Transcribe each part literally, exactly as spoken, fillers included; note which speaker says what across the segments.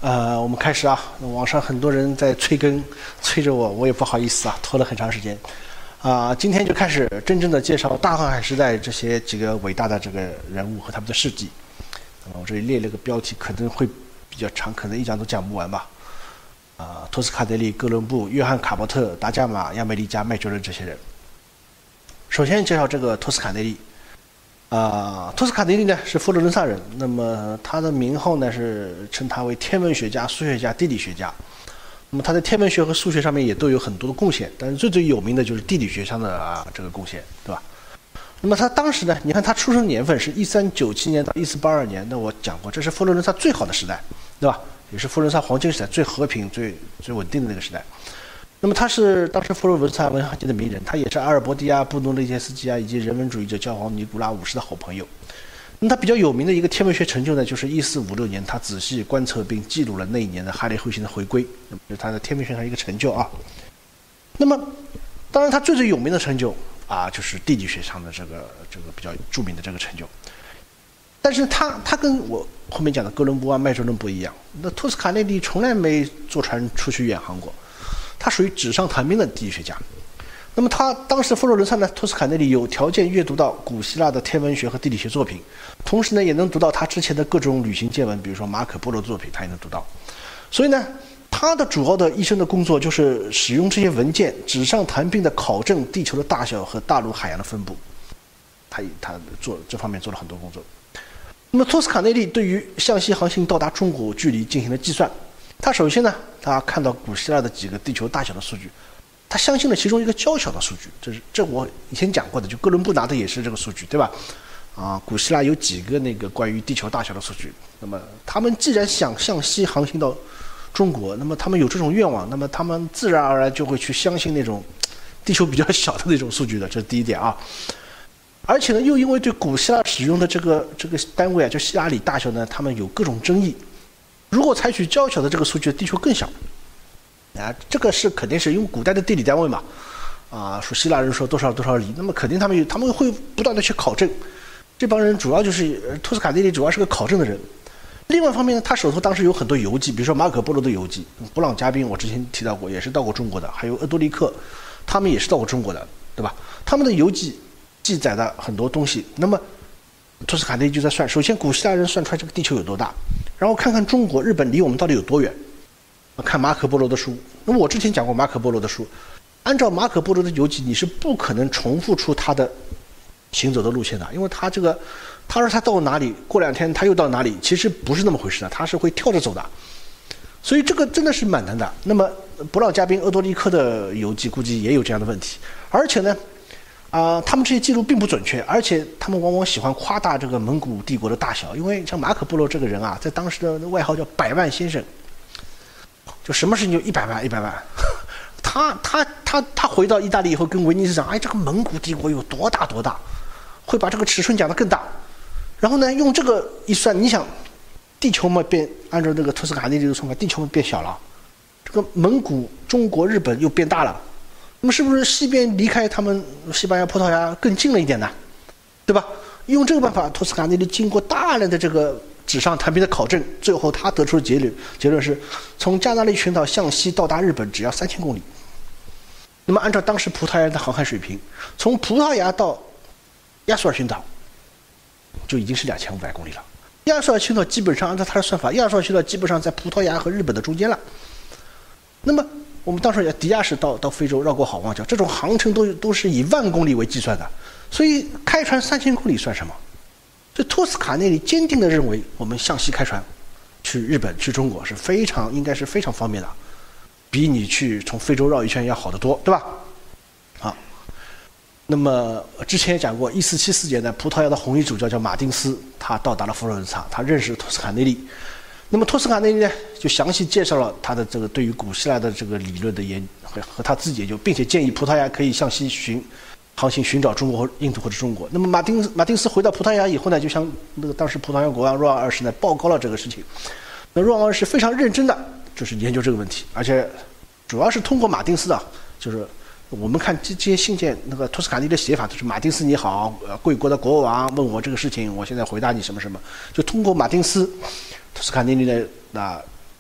Speaker 1: 呃，我们开始啊。网上很多人在催更，催着我，我也不好意思啊，拖了很长时间。啊、呃，今天就开始真正的介绍大航海时代这些几个伟大的这个人物和他们的事迹。那么我这里列了个标题，可能会比较长，可能一讲都讲不完吧。啊、呃，托斯卡内利、哥伦布、约翰卡伯特、达伽马、亚美利加、麦哲伦这些人。首先介绍这个托斯卡内利。啊、呃，托斯卡内利呢是佛罗伦萨人，那么他的名号呢是称他为天文学家、数学家、地理学家。那么他在天文学和数学上面也都有很多的贡献，但是最最有名的就是地理学上的啊这个贡献，对吧？那么他当时呢，你看他出生年份是一三九七年到一四八二年，那我讲过，这是佛罗伦萨最好的时代，对吧？也是佛罗伦萨黄金时代最和平、最最稳定的那个时代。那么他是当时佛罗伦萨文学界的名人，他也是阿尔伯蒂亚、布诺内切斯基啊以及人文主义者教皇尼古拉五世的好朋友。那么他比较有名的一个天文学成就呢，就是一四五六年他仔细观测并记录了那一年的哈雷彗星的回归，那么是他的天文学上一个成就啊。那么当然他最最有名的成就啊，就是地理学上的这个这个比较著名的这个成就。但是他他跟我后面讲的哥伦布啊、麦哲伦不一样，那托斯卡内利从来没坐船出去远航过。他属于纸上谈兵的地理学家。那么他当时佛罗伦萨呢，托斯卡内利有条件阅读到古希腊的天文学和地理学作品，同时呢也能读到他之前的各种旅行见闻，比如说马可波罗的作品，他也能读到。所以呢，他的主要的一生的工作就是使用这些文件，纸上谈兵的考证地球的大小和大陆海洋的分布。他他做这方面做了很多工作。那么托斯卡内利对于向西航行到达中国距离进行了计算。他首先呢，他看到古希腊的几个地球大小的数据，他相信了其中一个较小的数据，这是这我以前讲过的，就哥伦布拿的也是这个数据，对吧？啊，古希腊有几个那个关于地球大小的数据，那么他们既然想向西航行到中国，那么他们有这种愿望，那么他们自然而然就会去相信那种地球比较小的那种数据的，这是第一点啊。而且呢，又因为对古希腊使用的这个这个单位啊，就希拉里大小呢，他们有各种争议。如果采取较小的这个数据，地球更小，啊，这个是肯定是因为古代的地理单位嘛，啊，说希腊人说多少多少里，那么肯定他们有他们会不断的去考证，这帮人主要就是托斯卡内利主要是个考证的人。另外一方面呢，他手头当时有很多游记，比如说马可波罗的游记，布朗嘉宾我之前提到过，也是到过中国的，还有鄂多利克，他们也是到过中国的，对吧？他们的游记记载了很多东西。那么托斯卡内利就在算，首先古希腊人算出来这个地球有多大。然后看看中国、日本离我们到底有多远，看马可波罗的书。那么我之前讲过马可波罗的书，按照马可波罗的游记，你是不可能重复出他的行走的路线的，因为他这个，他说他到哪里，过两天他又到哪里，其实不是那么回事的，他是会跳着走的。所以这个真的是蛮难的。那么布朗嘉宾、鄂多利克的游记估计也有这样的问题，而且呢。啊、呃，他们这些记录并不准确，而且他们往往喜欢夸大这个蒙古帝国的大小，因为像马可波罗这个人啊，在当时的外号叫百万先生，就什么事情就一百万一百万。他他他他回到意大利以后，跟威尼斯讲，哎，这个蒙古帝国有多大多大，会把这个尺寸讲得更大。然后呢，用这个一算，你想，地球嘛变，按照这个托斯卡内利的算法，地球嘛变小了，这个蒙古、中国、日本又变大了。那么是不是西边离开他们西班牙、葡萄牙更近了一点呢？对吧？用这个办法，托斯卡内利经过大量的这个纸上谈兵的考证，最后他得出的结论，结论是从加那利群岛向西到达日本只要三千公里。那么按照当时葡萄牙的航海水平，从葡萄牙到亚速尔群岛就已经是两千五百公里了。亚速尔群岛基本上按照他的算法，亚速尔群岛基本上在葡萄牙和日本的中间了。那么我们当时也迪亚士到到非洲绕过好望角，这种航程都都是以万公里为计算的，所以开船三千公里算什么？所以托斯卡内利坚定地认为，我们向西开船去日本、去中国是非常应该是非常方便的，比你去从非洲绕一圈要好得多，对吧？好，那么之前也讲过，一四七四年的葡萄牙的红衣主教叫马丁斯，他到达了佛罗伦萨，他认识托斯卡内利。那么托斯卡内利呢，就详细介绍了他的这个对于古希腊的这个理论的研和和他自己研究，并且建议葡萄牙可以向西寻航行寻找中国或印度或者中国。那么马丁马丁斯回到葡萄牙以后呢，就向那个当时葡萄牙国王若昂二世呢报告了这个事情。那若昂二世非常认真的就是研究这个问题，而且主要是通过马丁斯的，就是我们看这这些信件，那个托斯卡尼的写法都是马丁斯你好，呃，贵国的国王问我这个事情，我现在回答你什么什么，就通过马丁斯，托斯卡尼呢，那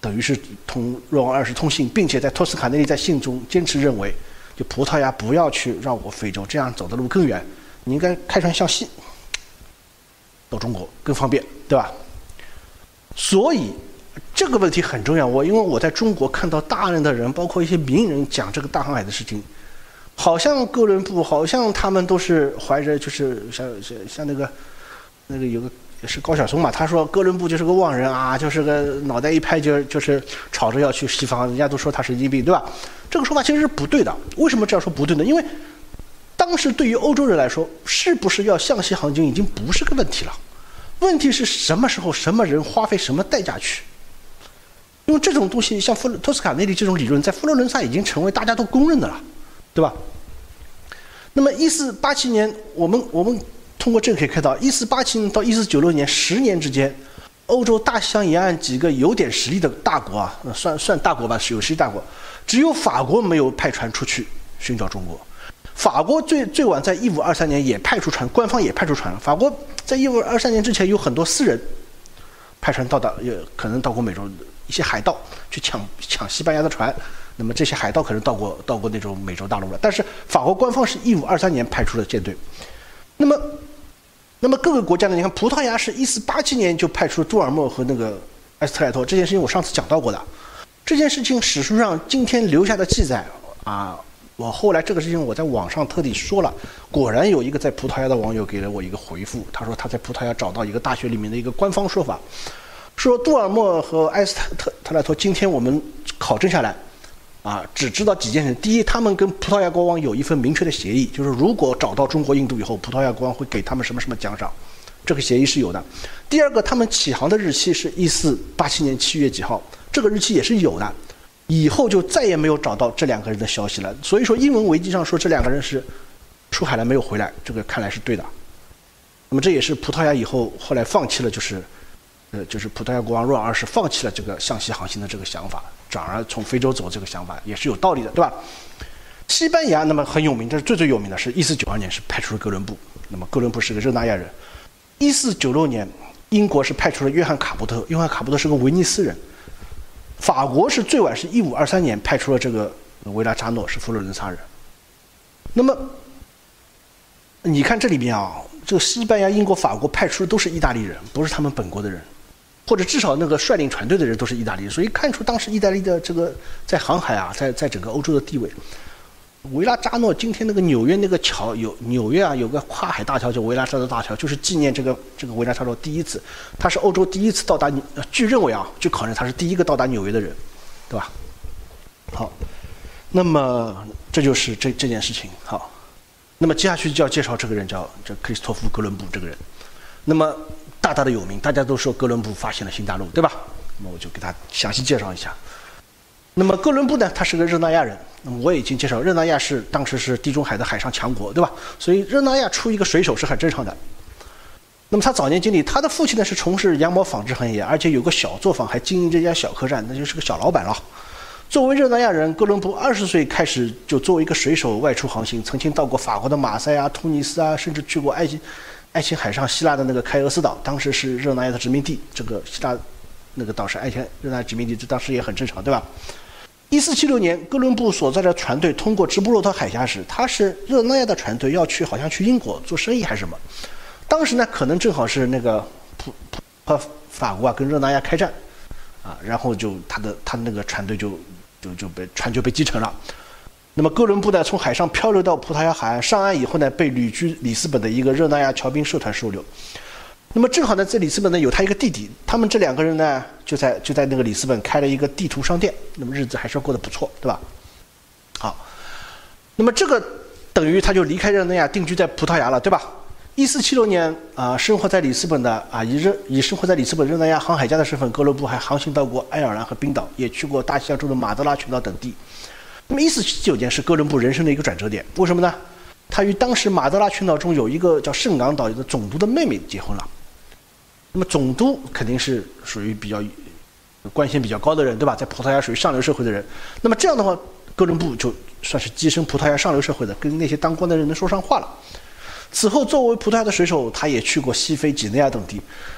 Speaker 1: 等于是同若王二世通信，并且在托斯卡内利在信中坚持认为，就葡萄牙不要去绕过非洲，这样走的路更远，你应该开船向西到中国更方便，对吧？所以这个问题很重要。我因为我在中国看到大量的人，包括一些名人讲这个大航海的事情，好像哥伦布，好像他们都是怀着就是像像像那个那个有个是高晓松嘛，他说哥伦布就是个妄人啊，就是个脑袋一拍就就是吵着要去西方，人家都说他神经病，对吧？这个说法其实是不对的。为什么这样说不对呢？因为当时对于欧洲人来说，是不是要向西航行已经不是个问题了，问题是什么时候、什么人花费什么代价去。因为这种东西，像弗托斯卡内利这种理论，在佛罗伦萨已经成为大家都公认的了，对吧？那么，一四八七年，我们我们通过这个可以看到，一四八七年到一四九六年十年之间，欧洲大西洋沿岸几个有点实力的大国啊，算算大国吧，是有实力大国，只有法国没有派船出去寻找中国。法国最最晚在一五二三年也派出船，官方也派出船了。法国在一五二三年之前有很多私人派船到达，也可能到过美洲。一些海盗去抢抢西班牙的船，那么这些海盗可能到过到过那种美洲大陆了。但是法国官方是一五二三年派出了舰队。那么，那么各个国家呢？你看，葡萄牙是一四八七年就派出了杜尔莫和那个埃斯特莱托，这件事情我上次讲到过的。这件事情史书上今天留下的记载啊，我后来这个事情我在网上特地说了，果然有一个在葡萄牙的网友给了我一个回复，他说他在葡萄牙找到一个大学里面的一个官方说法。说杜尔莫和埃斯特特莱托，今天我们考证下来，啊，只知道几件事。第一，他们跟葡萄牙国王有一份明确的协议，就是如果找到中国、印度以后，葡萄牙国王会给他们什么什么奖赏，这个协议是有的。第二个，他们起航的日期是一四八七年七月几号，这个日期也是有的。以后就再也没有找到这两个人的消息了。所以说，英文维基上说这两个人是出海了没有回来，这个看来是对的。那么这也是葡萄牙以后后来放弃了，就是。呃，就是葡萄牙国王若尔二世放弃了这个向西航行的这个想法，转而从非洲走这个想法也是有道理的，对吧？西班牙那么很有名，这是最最有名的是一四九二年是派出了哥伦布，那么哥伦布是个热那亚人。一四九六年，英国是派出了约翰卡波特，约翰卡波特是个威尼斯人。法国是最晚是一五二三年派出了这个维拉扎诺，是佛罗伦萨人。那么你看这里边啊，这个西班牙、英国、法国派出的都是意大利人，不是他们本国的人。或者至少那个率领船队的人都是意大利人，所以看出当时意大利的这个在航海啊，在在整个欧洲的地位。维拉扎诺今天那个纽约那个桥有纽约啊有个跨海大桥叫维拉扎诺大桥，就是纪念这个这个维拉扎诺第一次，他是欧洲第一次到达，据认为啊，据考证他是第一个到达纽约的人，对吧？好，那么这就是这这件事情。好，那么接下去就要介绍这个人叫这克里斯托夫哥伦布这个人，那么。大大的有名，大家都说哥伦布发现了新大陆，对吧？那么我就给他详细介绍一下。那么哥伦布呢，他是个热那亚人。那么我也已经介绍，热那亚是当时是地中海的海上强国，对吧？所以热那亚出一个水手是很正常的。那么他早年经历，他的父亲呢是从事羊毛纺织行业，而且有个小作坊，还经营这家小客栈，那就是个小老板了。作为热那亚人，哥伦布二十岁开始就作为一个水手外出航行，曾经到过法国的马赛啊、突尼斯啊，甚至去过埃及。爱琴海上希腊的那个开俄斯岛，当时是热那亚的殖民地。这个希腊那个岛是爱琴热那亚殖民地，这当时也很正常，对吧？一四七六年，哥伦布所在的船队通过直布罗陀海峡时，他是热那亚的船队要去，好像去英国做生意还是什么。当时呢，可能正好是那个普普法国啊跟热那亚开战，啊，然后就他的他那个船队就就就被船就被击沉了。那么哥伦布呢，从海上漂流到葡萄牙海岸，上岸以后呢，被旅居里斯本的一个热那亚侨兵社团收留。那么正好呢，在里斯本呢有他一个弟弟，他们这两个人呢就在就在那个里斯本开了一个地图商店，那么日子还是过得不错，对吧？好，那么这个等于他就离开热那亚，定居在葡萄牙了，对吧？一四七六年啊、呃，生活在里斯本的啊，以热以生活在里斯本热那亚航海家的身份，哥伦布还航行到过爱尔兰和冰岛，也去过大西洋中的马德拉群岛等地。那么一四七九年是哥伦布人生的一个转折点，为什么呢？他与当时马德拉群岛中有一个叫圣港岛的总督的妹妹结婚了。那么总督肯定是属于比较官衔比较高的人，对吧？在葡萄牙属于上流社会的人。那么这样的话，哥伦布就算是跻身葡萄牙上流社会的，跟那些当官的人能说上话了。此后，作为葡萄牙的水手，他也去过西非、几内亚等地。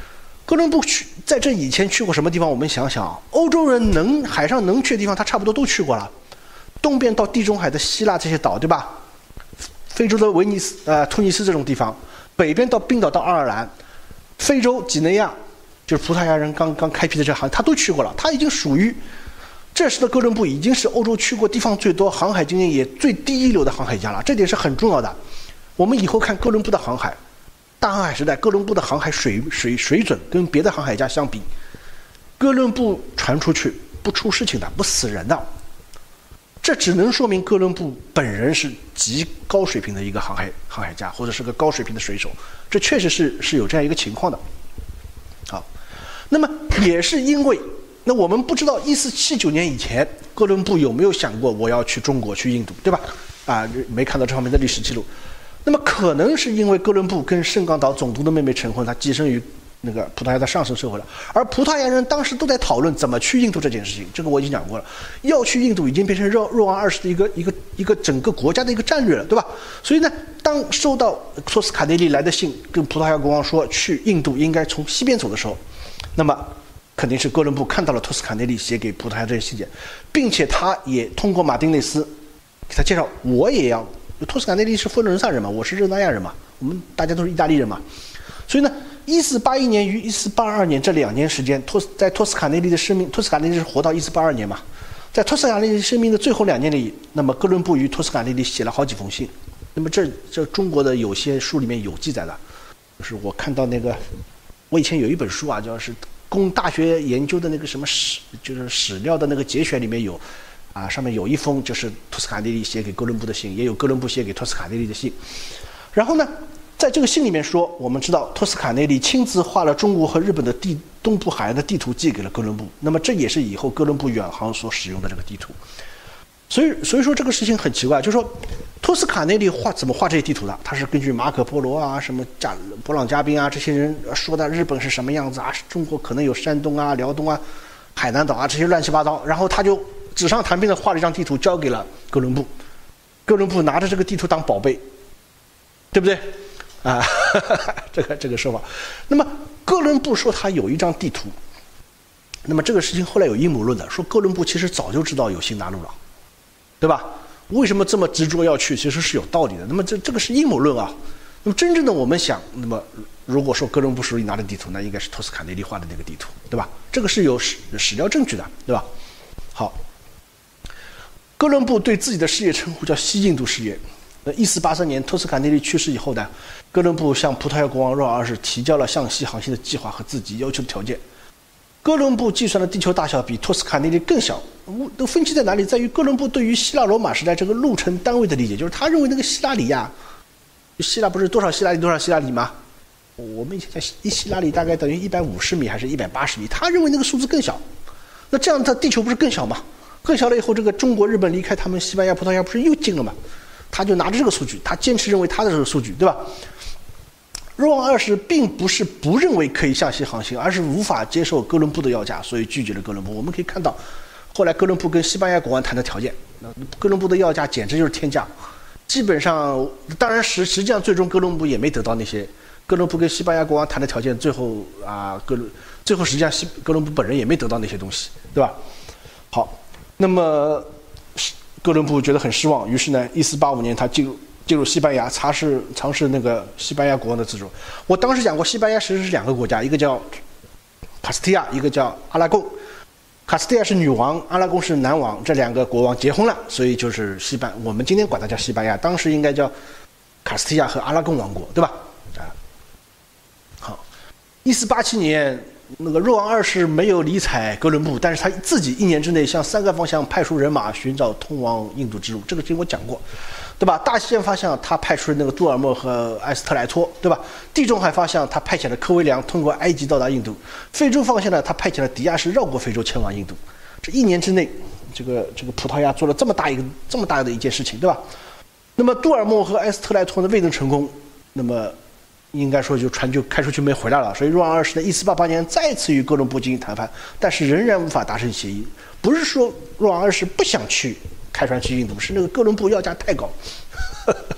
Speaker 1: 哥伦布去在这以前去过什么地方？我们想想，欧洲人能海上能去的地方，他差不多都去过了。东边到地中海的希腊这些岛，对吧？非洲的威尼斯、呃突尼斯这种地方，北边到冰岛到爱尔兰，非洲几内亚，就是葡萄牙人刚刚开辟的这航，他都去过了。他已经属于这时的哥伦布，已经是欧洲去过地方最多、航海经验也最第一流的航海家了。这点是很重要的。我们以后看哥伦布的航海。大航海时代，哥伦布的航海水水水准跟别的航海家相比，哥伦布传出去不出事情的，不死人的，这只能说明哥伦布本人是极高水平的一个航海航海家，或者是个高水平的水手，这确实是是有这样一个情况的。好，那么也是因为，那我们不知道一四七九年以前，哥伦布有没有想过我要去中国去印度，对吧？啊，没看到这方面的历史记录。那么可能是因为哥伦布跟圣冈岛总督的妹妹成婚，他跻身于那个葡萄牙的上层社会了。而葡萄牙人当时都在讨论怎么去印度这件事情，这个我已经讲过了。要去印度已经变成若若昂二世的一个一个一个整个国家的一个战略了，对吧？所以呢，当收到托斯卡内利来的信，跟葡萄牙国王说去印度应该从西边走的时候，那么肯定是哥伦布看到了托斯卡内利写给葡萄牙这些信件，并且他也通过马丁内斯给他介绍，我也要。托斯卡内利是佛罗伦萨人嘛，我是热那亚人嘛，我们大家都是意大利人嘛，所以呢，一四八一年与一四八二年这两年时间，托在托斯卡内利的生命，托斯卡内利是活到一四八二年嘛，在托斯卡内利生命的最后两年里，那么哥伦布与托斯卡内利写了好几封信，那么这这中国的有些书里面有记载的，就是我看到那个，我以前有一本书啊，叫是供大学研究的那个什么史，就是史料的那个节选里面有。啊，上面有一封就是托斯卡内利写给哥伦布的信，也有哥伦布写给托斯卡内利的信。然后呢，在这个信里面说，我们知道托斯卡内利亲自画了中国和日本的地东部海岸的地图寄给了哥伦布，那么这也是以后哥伦布远航所使用的这个地图。所以，所以说这个事情很奇怪，就是说托斯卡内利画怎么画这些地图的？他是根据马可波罗啊、什么加勃朗嘉宾啊这些人说的日本是什么样子啊，中国可能有山东啊、辽东啊、海南岛啊这些乱七八糟，然后他就纸上谈兵的画了一张地图交给了哥伦布，哥伦布拿着这个地图当宝贝，对不对？啊，呵呵这个这个说法。那么哥伦布说他有一张地图，那么这个事情后来有阴谋论的，说哥伦布其实早就知道有新大陆了，对吧？为什么这么执着要去？其实是有道理的。那么这这个是阴谋论啊。那么真正的我们想，那么如果说哥伦布手里拿的地图，那应该是托斯卡内利画的那个地图，对吧？这个是有史史料证据的，对吧？好。哥伦布对自己的事业称呼叫西印度事业。呃，一四八三年托斯卡内利去世以后呢，哥伦布向葡萄牙国王若昂二世提交了向西航行的计划和自己要求的条件。哥伦布计算的地球大小比托斯卡内利更小，都分歧在哪里？在于哥伦布对于希腊罗马时代这个路程单位的理解，就是他认为那个希拉里呀，希腊不是多少希拉里多少希拉里吗？我们以前讲一希拉里大概等于一百五十米还是一百八十米，他认为那个数字更小。那这样的地球不是更小吗？更小了以后，这个中国、日本离开他们西班牙、葡萄牙不是又近了吗？他就拿着这个数据，他坚持认为他的这个数据，对吧？若昂二世并不是不认为可以向西航行，而是无法接受哥伦布的要价，所以拒绝了哥伦布。我们可以看到，后来哥伦布跟西班牙国王谈的条件，哥伦布的要价简直就是天价，基本上，当然实实际上最终哥伦布也没得到那些。哥伦布跟西班牙国王谈的条件，最后啊，哥伦最后实际上西哥伦布本人也没得到那些东西，对吧？好。那么，哥伦布觉得很失望，于是呢，一四八五年他进入进入西班牙，尝试尝试那个西班牙国王的自主。我当时讲过，西班牙其实是两个国家，一个叫卡斯蒂亚，一个叫阿拉贡。卡斯蒂亚是女王，阿拉贡是男王，这两个国王结婚了，所以就是西班，我们今天管它叫西班牙，当时应该叫卡斯蒂亚和阿拉贡王国，对吧？啊，好，一四八七年。那个若昂二世没有理睬哥伦布，但是他自己一年之内向三个方向派出人马寻找通往印度之路，这个之前我讲过，对吧？大西洋方向他派出了那个杜尔莫和埃斯特莱托，对吧？地中海方向他派遣了科威良通过埃及到达印度，非洲方向呢他派遣了迪亚士绕过非洲前往印度。这一年之内，这个这个葡萄牙做了这么大一个这么大的一件事情，对吧？那么杜尔莫和埃斯特莱托呢未能成功，那么。应该说就船就开出去没回来了，所以若昂二世呢，一四八八年再次与哥伦布进行谈判，但是仍然无法达成协议。不是说若昂二世不想去开船去印度，是那个哥伦布要价太高。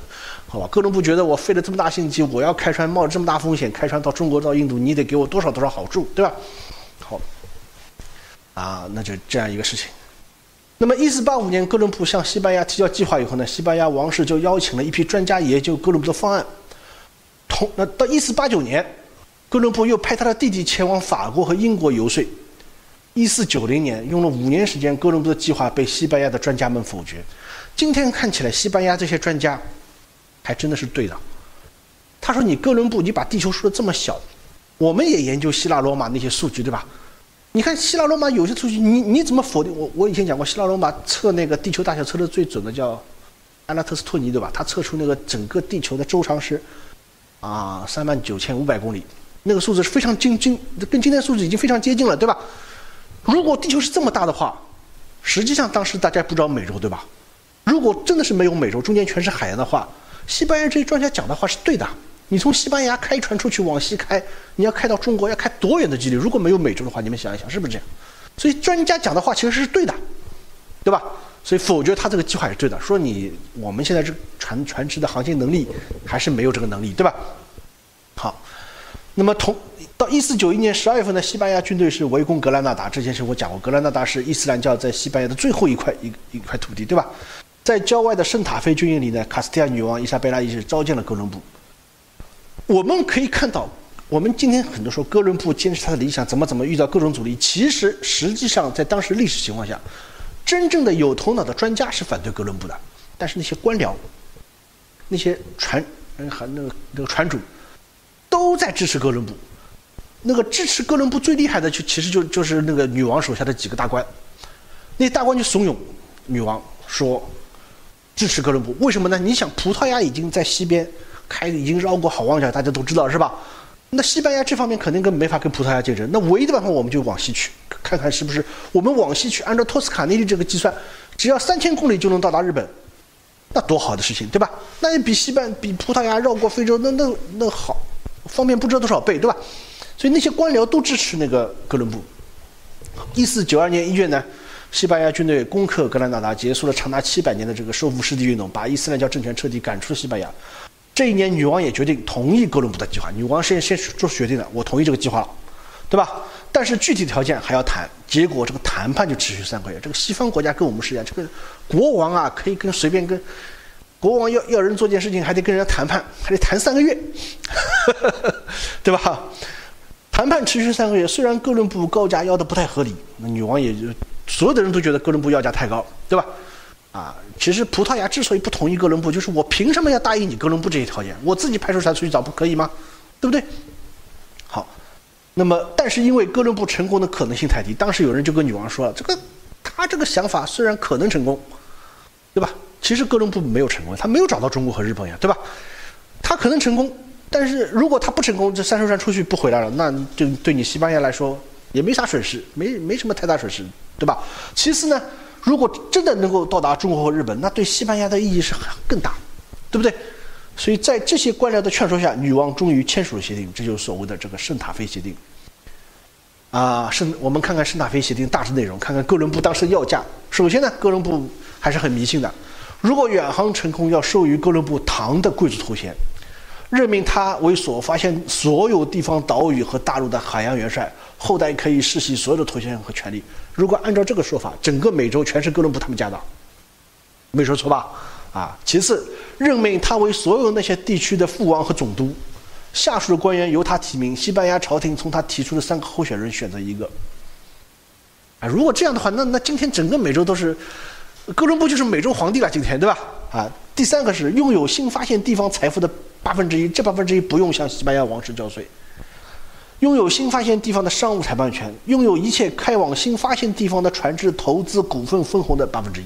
Speaker 1: 好吧？哥伦布觉得我费了这么大心机，我要开船，冒着这么大风险开船到中国到印度，你得给我多少多少好处，对吧？好，啊，那就这样一个事情。那么一四八五年，哥伦布向西班牙提交计划以后呢，西班牙王室就邀请了一批专家研究哥伦布的方案。同那到一四八九年，哥伦布又派他的弟弟前往法国和英国游说。一四九零年，用了五年时间，哥伦布的计划被西班牙的专家们否决。今天看起来，西班牙这些专家还真的是对的。他说：“你哥伦布，你把地球说的这么小，我们也研究希腊罗马那些数据，对吧？你看希腊罗马有些数据，你你怎么否定？我我以前讲过，希腊罗马测那个地球大小测的最准的叫阿拉特斯托尼，对吧？他测出那个整个地球的周长是啊三万九千五百公里，那个数字是非常精精，跟今天数字已经非常接近了，对吧？如果地球是这么大的话，实际上当时大家不知道美洲，对吧？如果真的是没有美洲，中间全是海洋的话，西班牙这些专家讲的话是对的。你从西班牙开船出去往西开，你要开到中国要开多远的距离？如果没有美洲的话，你们想一想是不是这样？所以专家讲的话其实是对的，对吧？所以否决他这个计划也是对的，说你我们现在这船船只的航行能力还是没有这个能力，对吧？好，那么同到一四九一年十二月份呢，西班牙军队是围攻格兰纳达。之前是我讲过，格兰纳达是伊斯兰教在西班牙的最后一块一一块土地，对吧？在郊外的圣塔菲军营里呢，卡斯蒂亚女王伊莎贝拉一世召见了哥伦布。我们可以看到，我们今天很多说哥伦布坚持他的理想，怎么怎么遇到各种阻力，其实实际上在当时历史情况下，真正的有头脑的专家是反对哥伦布的，但是那些官僚、那些船和那个那个船主都在支持哥伦布。那个支持哥伦布最厉害的就其实就就是那个女王手下的几个大官，那些大官就怂恿女王说支持哥伦布。为什么呢？你想，葡萄牙已经在西边开已经绕过好望角，大家都知道是吧？那西班牙这方面肯定跟没法跟葡萄牙竞争，那唯一的办法我们就往西去，看看是不是我们往西去，按照托斯卡尼利这个计算，只要三千公里就能到达日本，那多好的事情，对吧？那也比西班比葡萄牙绕过非洲那那那好，方便不知道多少倍，对吧？所以那些官僚都支持那个哥伦布。一四九二年一月呢，西班牙军队攻克格兰纳达，结束了长达七百年的这个收复失地运动，把伊斯兰教政权彻底赶出了西班牙。这一年，女王也决定同意哥伦布的计划。女王先先做决定了，我同意这个计划了，对吧？但是具体条件还要谈。结果这个谈判就持续三个月。这个西方国家跟我们是一样，这个国王啊，可以跟随便跟国王要要人做件事情，还得跟人家谈判，还得谈三个月，对吧？谈判持续三个月，虽然哥伦布高价要的不太合理，那女王也就所有的人都觉得哥伦布要价太高，对吧？啊，其实葡萄牙之所以不同意哥伦布，就是我凭什么要答应你哥伦布这些条件？我自己派出船出去找不可以吗？对不对？好，那么但是因为哥伦布成功的可能性太低，当时有人就跟女王说了，这个他这个想法虽然可能成功，对吧？其实哥伦布没有成功，他没有找到中国和日本呀，对吧？他可能成功。但是如果他不成功，这三艘船出去不回来了，那就对你西班牙来说也没啥损失，没没什么太大损失，对吧？其次呢，如果真的能够到达中国和日本，那对西班牙的意义是更大，对不对？所以在这些官僚的劝说下，女王终于签署了协定，这就是所谓的这个圣塔菲协定。啊，圣我们看看圣塔菲协定大致内容，看看哥伦布当时的要价。首先呢，哥伦布还是很迷信的，如果远航成功，要授予哥伦布唐的贵族头衔。任命他为所发现所有地方岛屿和大陆的海洋元帅，后代可以世袭所有的头衔和权利。如果按照这个说法，整个美洲全是哥伦布他们家的，没说错吧？啊，其次，任命他为所有那些地区的副王和总督，下属的官员由他提名，西班牙朝廷从他提出的三个候选人选择一个。啊，如果这样的话，那那今天整个美洲都是哥伦布就是美洲皇帝了，今天对吧？啊，第三个是拥有新发现地方财富的八分之一，这八分之一不用向西班牙王室交税。拥有新发现地方的商务裁判权，拥有一切开往新发现地方的船只投资股份分红的八分之一。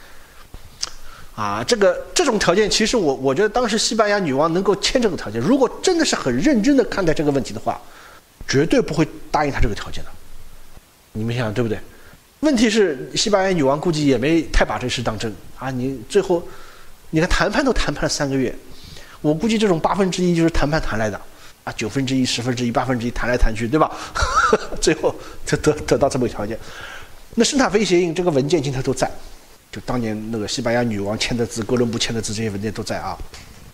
Speaker 1: 啊，这个这种条件，其实我我觉得当时西班牙女王能够签这个条件，如果真的是很认真的看待这个问题的话，绝对不会答应他这个条件的。你们想想对不对？问题是西班牙女王估计也没太把这事当真啊！你最后，你看谈判都谈判了三个月，我估计这种八分之一就是谈判谈来的啊，九分之一、十分之一、八分之一谈来谈去，对吧？最后得得得到这么一个条件。那圣塔菲协议这个文件今天都在，就当年那个西班牙女王签的字、哥伦布签的字，这些文件都在啊。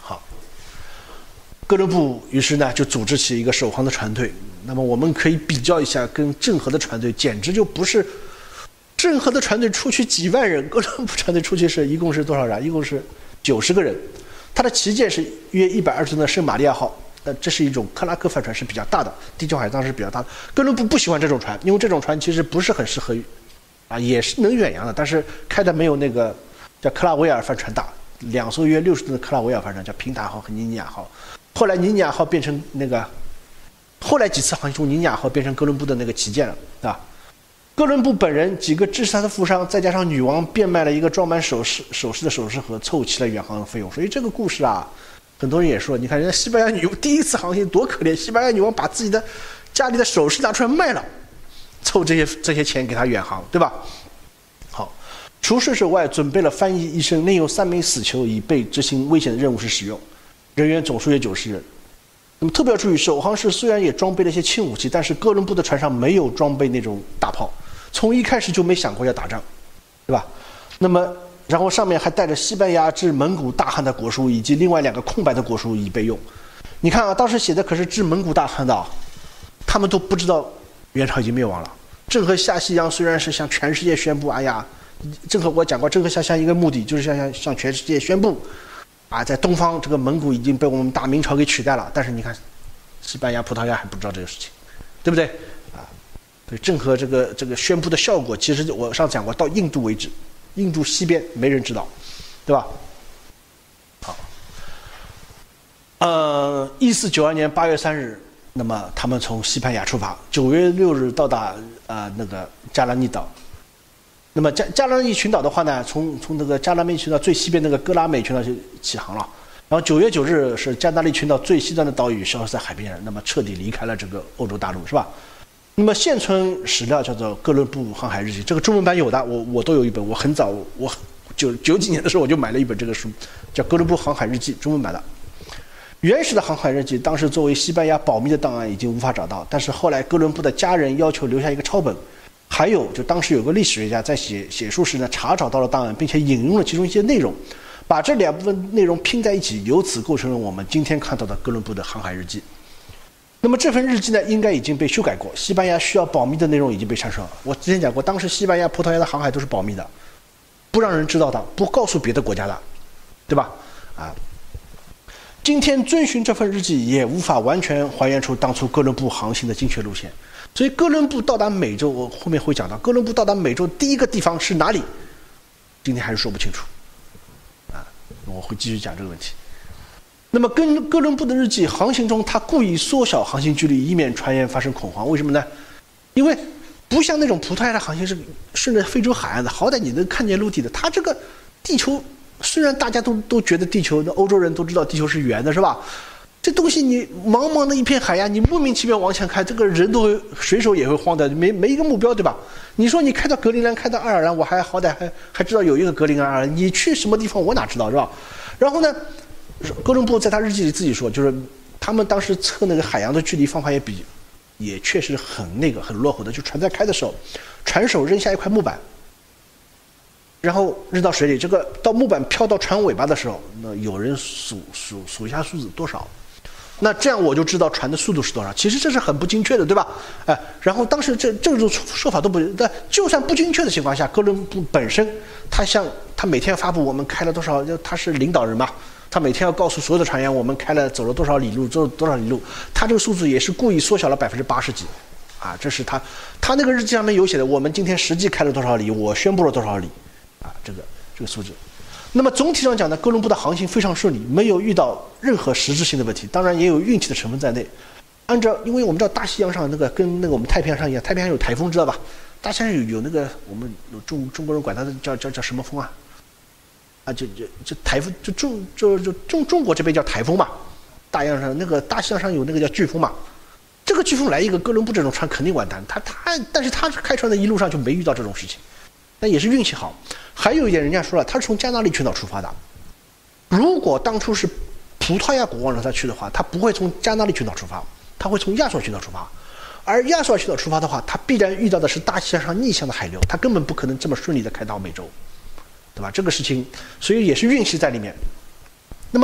Speaker 1: 好，哥伦布于是呢就组织起一个守航的船队。那么我们可以比较一下，跟郑和的船队简直就不是。郑和的船队出去几万人，哥伦布船队出去是一共是多少人？一共是九十个人。他的旗舰是约一百二十吨的圣玛利亚号，那这是一种克拉克帆船，是比较大的，地中海当时是比较大的。哥伦布不喜欢这种船，因为这种船其实不是很适合，啊，也是能远洋的，但是开的没有那个叫克拉维尔帆船大。两艘约六十吨的克拉维尔帆船叫平塔号和尼尼亚号，后来尼尼亚号变成那个，后来几次航行中，尼尼亚号变成哥伦布的那个旗舰了，啊。哥伦布本人、几个支持他的富商，再加上女王变卖了一个装满首饰、首饰的首饰盒，凑齐了远航的费用。所以这个故事啊，很多人也说，你看人家西班牙女王第一次航行多可怜，西班牙女王把自己的家里的首饰拿出来卖了，凑这些这些钱给他远航，对吧？好，除水手外，准备了翻译、医生，另有三名死囚以备执行危险的任务时使用，人员总数约九十人。那么特别要注意，首航时虽然也装备了一些轻武器，但是哥伦布的船上没有装备那种大炮。从一开始就没想过要打仗，对吧？那么，然后上面还带着西班牙致蒙古大汗的国书，以及另外两个空白的国书以备用。你看啊，当时写的可是致蒙古大汗的，他们都不知道元朝已经灭亡了。郑和下西洋虽然是向全世界宣布，哎呀，郑和我讲过，郑和下西洋一个目的就是向向全世界宣布，啊，在东方这个蒙古已经被我们大明朝给取代了。但是你看，西班牙、葡萄牙还不知道这个事情，对不对？对，郑和这个这个宣布的效果，其实我上次讲过，到印度为止，印度西边没人知道，对吧？好，呃，一四九二年八月三日，那么他们从西班牙出发，九月六日到达啊、呃、那个加拉利岛。那么加加拉利群岛的话呢，从从那个加拉利群岛最西边那个戈拉美群岛就起航了。然后九月九日是加那利群岛最西端的岛屿消失在海边，那么彻底离开了这个欧洲大陆，是吧？那么现存史料叫做《哥伦布航海日记》，这个中文版有的，我我都有一本，我很早我九九几年的时候我就买了一本这个书，叫《哥伦布航海日记》，中文版的。原始的航海日记当时作为西班牙保密的档案已经无法找到，但是后来哥伦布的家人要求留下一个抄本，还有就当时有个历史学家在写写书时呢查找到了档案，并且引用了其中一些内容，把这两部分内容拼在一起，由此构成了我们今天看到的哥伦布的航海日记。那么这份日记呢，应该已经被修改过，西班牙需要保密的内容已经被删除了。我之前讲过，当时西班牙、葡萄牙的航海都是保密的，不让人知道的，不告诉别的国家的，对吧？啊，今天遵循这份日记也无法完全还原出当初哥伦布航行的精确路线。所以哥伦布到达美洲，我后面会讲到，哥伦布到达美洲第一个地方是哪里？今天还是说不清楚，啊，我会继续讲这个问题。那么跟哥伦布的日记航行中，他故意缩小航行距离，以免船员发生恐慌。为什么呢？因为不像那种葡萄牙的航行是顺着非洲海岸的，好歹你能看见陆地的。他这个地球虽然大家都都觉得地球，那欧洲人都知道地球是圆的，是吧？这东西你茫茫的一片海洋，你莫名其妙往前开，这个人都会水手也会慌的，没没一个目标，对吧？你说你开到格陵兰，开到爱尔兰，我还好歹还还知道有一个格陵兰爱尔兰，你去什么地方我哪知道，是吧？然后呢？哥伦布在他日记里自己说，就是他们当时测那个海洋的距离方法也比，也确实很那个很落后的。就船在开的时候，船手扔下一块木板，然后扔到水里，这个到木板飘到船尾巴的时候，那有人数数数一下数字多少，那这样我就知道船的速度是多少。其实这是很不精确的，对吧？哎，然后当时这这种说法都不，但就算不精确的情况下，哥伦布本身他像他每天发布我们开了多少，他是领导人嘛。他每天要告诉所有的船员，我们开了走了多少里路，走了多少里路。他这个数字也是故意缩小了百分之八十几，啊，这是他他那个日记上面有写的，我们今天实际开了多少里，我宣布了多少里，啊，这个这个数字。那么总体上讲呢，哥伦布的航行非常顺利，没有遇到任何实质性的问题，当然也有运气的成分在内。按照，因为我们知道大西洋上那个跟那个我们太平洋上一样，太平洋有台风知道吧？大西洋有有那个我们中中国人管它的叫叫叫什么风啊？啊，就就就台风，就中就就中中国这边叫台风嘛，大洋上那个大西洋上有那个叫飓风嘛，这个飓风来一个哥伦布这种船肯定完蛋，他他但是他开船的一路上就没遇到这种事情，那也是运气好。还有一点，人家说了，他是从加那利群岛出发的，如果当初是葡萄牙国王让他去的话，他不会从加那利群岛出发，他会从亚索群岛出发，而亚索群岛出发的话，他必然遇到的是大西洋上逆向的海流，他根本不可能这么顺利的开到美洲。对吧？这个事情，所以也是运气在里面。那么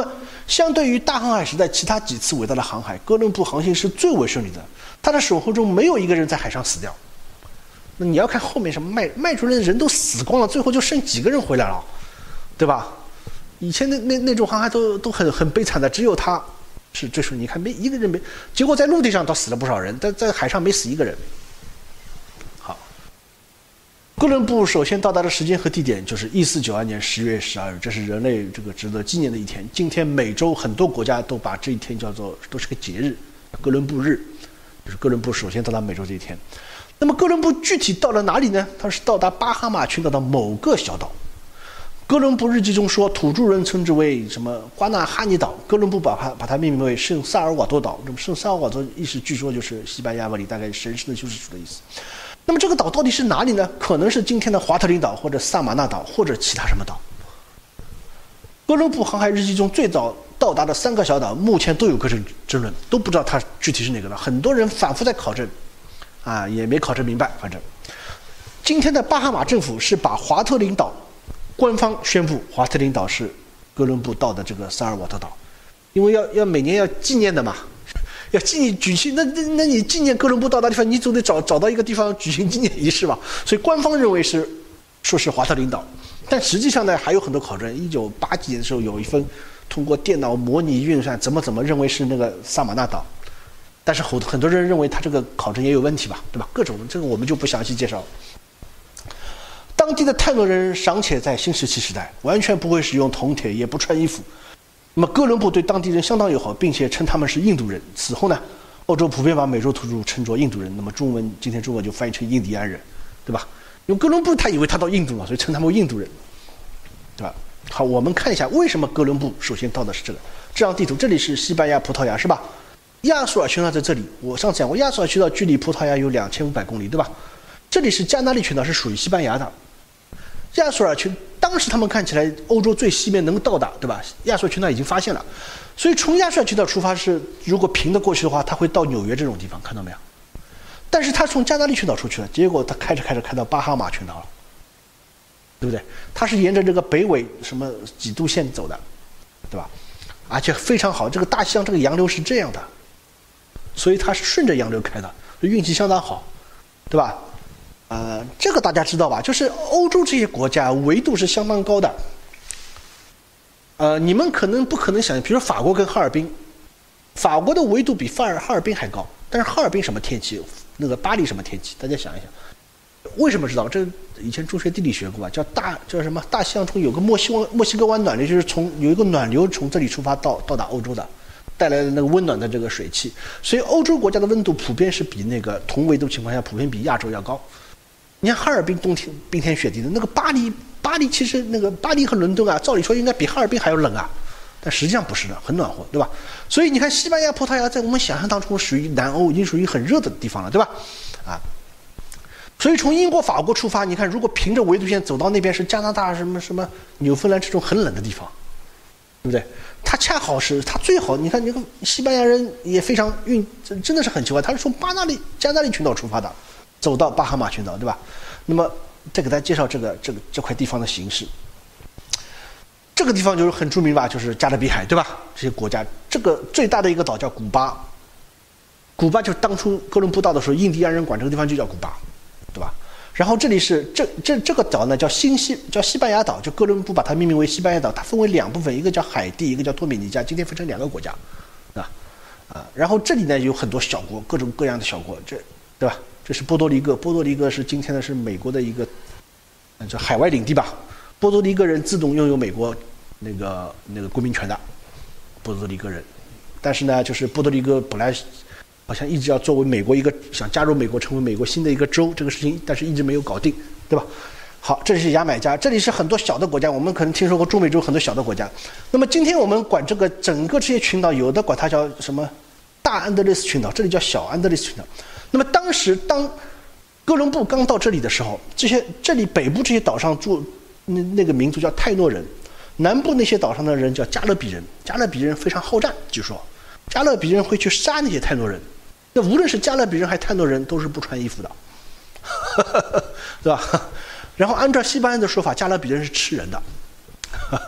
Speaker 1: 相对于大航海时代其他几次伟大的航海，哥伦布航行是最为顺利的。他的守护中没有一个人在海上死掉。那你要看后面什么麦麦主任人都死光了，最后就剩几个人回来了，对吧？以前那那那种航海都都很很悲惨的，只有他是最顺利。你看没一个人没，结果在陆地上倒死了不少人，但在海上没死一个人。好，哥伦布首先到达的时间和地点就是一四九二年十月十二日，这是人类这个值得纪念的一天。今天美洲很多国家都把这一天叫做都是个节日，哥伦布日，就是哥伦布首先到达美洲这一天。那么哥伦布具体到了哪里呢？他是到达巴哈马群岛的某个小岛。哥伦布日记中说，土著人称之为什么瓜纳哈尼岛，哥伦布把它把它命名为圣萨尔瓦多岛。那么圣萨尔瓦多意思据说就是西班牙文里大概神圣的救世主的意思。那么这个岛到底是哪里呢？可能是今天的华特林岛，或者萨马纳岛，或者其他什么岛。哥伦布航海日记中最早到达的三个小岛，目前都有各种争论，都不知道它具体是哪个岛。很多人反复在考证，啊，也没考证明白。反正今天的巴哈马政府是把华特林岛官方宣布，华特林岛是哥伦布到的这个萨尔瓦多岛，因为要要每年要纪念的嘛，要纪念举行，那那那你纪念哥伦布到达地方，你总得找找到一个地方举行纪念仪式吧。所以官方认为是说是华特林岛，但实际上呢还有很多考证。一九八几年的时候有一份通过电脑模拟运算怎么怎么认为是那个萨马纳岛，但是很很多人认为他这个考证也有问题吧，对吧？各种这个我们就不详细介绍。当地的泰诺人尚且在新石器时代完全不会使用铜铁，也不穿衣服。那么哥伦布对当地人相当友好，并且称他们是印度人。此后呢，欧洲普遍把美洲土著称作印度人，那么中文今天中文就翻译成印第安人，对吧？因为哥伦布他以为他到印度了，所以称他们为印度人，对吧？好，我们看一下为什么哥伦布首先到的是这个这张地图，这里是西班牙、葡萄牙，是吧？亚速尔群岛在这里，我上次讲过，亚速尔群岛距离葡萄牙有两千五百公里，对吧？这里是加那利群岛，是属于西班牙的。亚速尔群当时他们看起来欧洲最西面能到达，对吧？亚速尔群岛已经发现了，所以从亚速尔群岛出发是，如果平的过去的话，他会到纽约这种地方，看到没有？但是他从加那利群岛出去了，结果他开着开着开到巴哈马群岛了，对不对？他是沿着这个北纬什么几度线走的，对吧？而且非常好，这个大西洋这个洋流是这样的，所以他是顺着洋流开的，运气相当好，对吧？呃，这个大家知道吧？就是欧洲这些国家纬度是相当高的。呃，你们可能不可能想象，比如说法国跟哈尔滨，法国的纬度比法尔哈尔滨还高，但是哈尔滨什么天气？那个巴黎什么天气？大家想一想，为什么知道？这以前中学地理学过吧？叫大叫什么？大西洋中有个墨西哥墨西哥湾暖流，就是从有一个暖流从这里出发到到达欧洲的，带来了那个温暖的这个水汽，所以欧洲国家的温度普遍是比那个同纬度情况下普遍比亚洲要高。你看哈尔滨冬天冰天雪地的，那个巴黎，巴黎其实那个巴黎和伦敦啊，照理说应该比哈尔滨还要冷啊，但实际上不是的，很暖和，对吧？所以你看西班牙、葡萄牙在我们想象当中属于南欧，已经属于很热的地方了，对吧？啊，所以从英国、法国出发，你看如果凭着纬度线走到那边是加拿大什么什么纽芬兰这种很冷的地方，对不对？它恰好是它最好，你看你看西班牙人也非常运，真的是很奇怪，他是从巴纳利加那利群岛出发的。走到巴哈马群岛，对吧？那么再给大家介绍这个这个这块地方的形势。这个地方就是很著名吧，就是加勒比海，对吧？这些国家，这个最大的一个岛叫古巴，古巴就是当初哥伦布到的时候，印第安人管这个地方就叫古巴，对吧？然后这里是这这这个岛呢叫新西叫西班牙岛，就哥伦布把它命名为西班牙岛，它分为两部分，一个叫海地，一个叫多米尼加，今天分成两个国家，啊啊，然后这里呢有很多小国，各种各样的小国，这对吧？这是波多黎各，波多黎各是今天的是美国的一个，叫海外领地吧。波多黎各人自动拥有美国那个那个公民权的，波多黎各人。但是呢，就是波多黎各本来好像一直要作为美国一个想加入美国成为美国新的一个州这个事情，但是一直没有搞定，对吧？好，这里是牙买加，这里是很多小的国家，我们可能听说过中美洲很多小的国家。那么今天我们管这个整个这些群岛，有的管它叫什么大安德烈斯群岛，这里叫小安德烈斯群岛。那么当时当哥伦布刚到这里的时候，这些这里北部这些岛上住那那个民族叫泰诺人，南部那些岛上的人叫加勒比人。加勒比人非常好战，据说加勒比人会去杀那些泰诺人。那无论是加勒比人还是泰诺人，都是不穿衣服的，对吧？然后按照西班牙的说法，加勒比人是吃人的，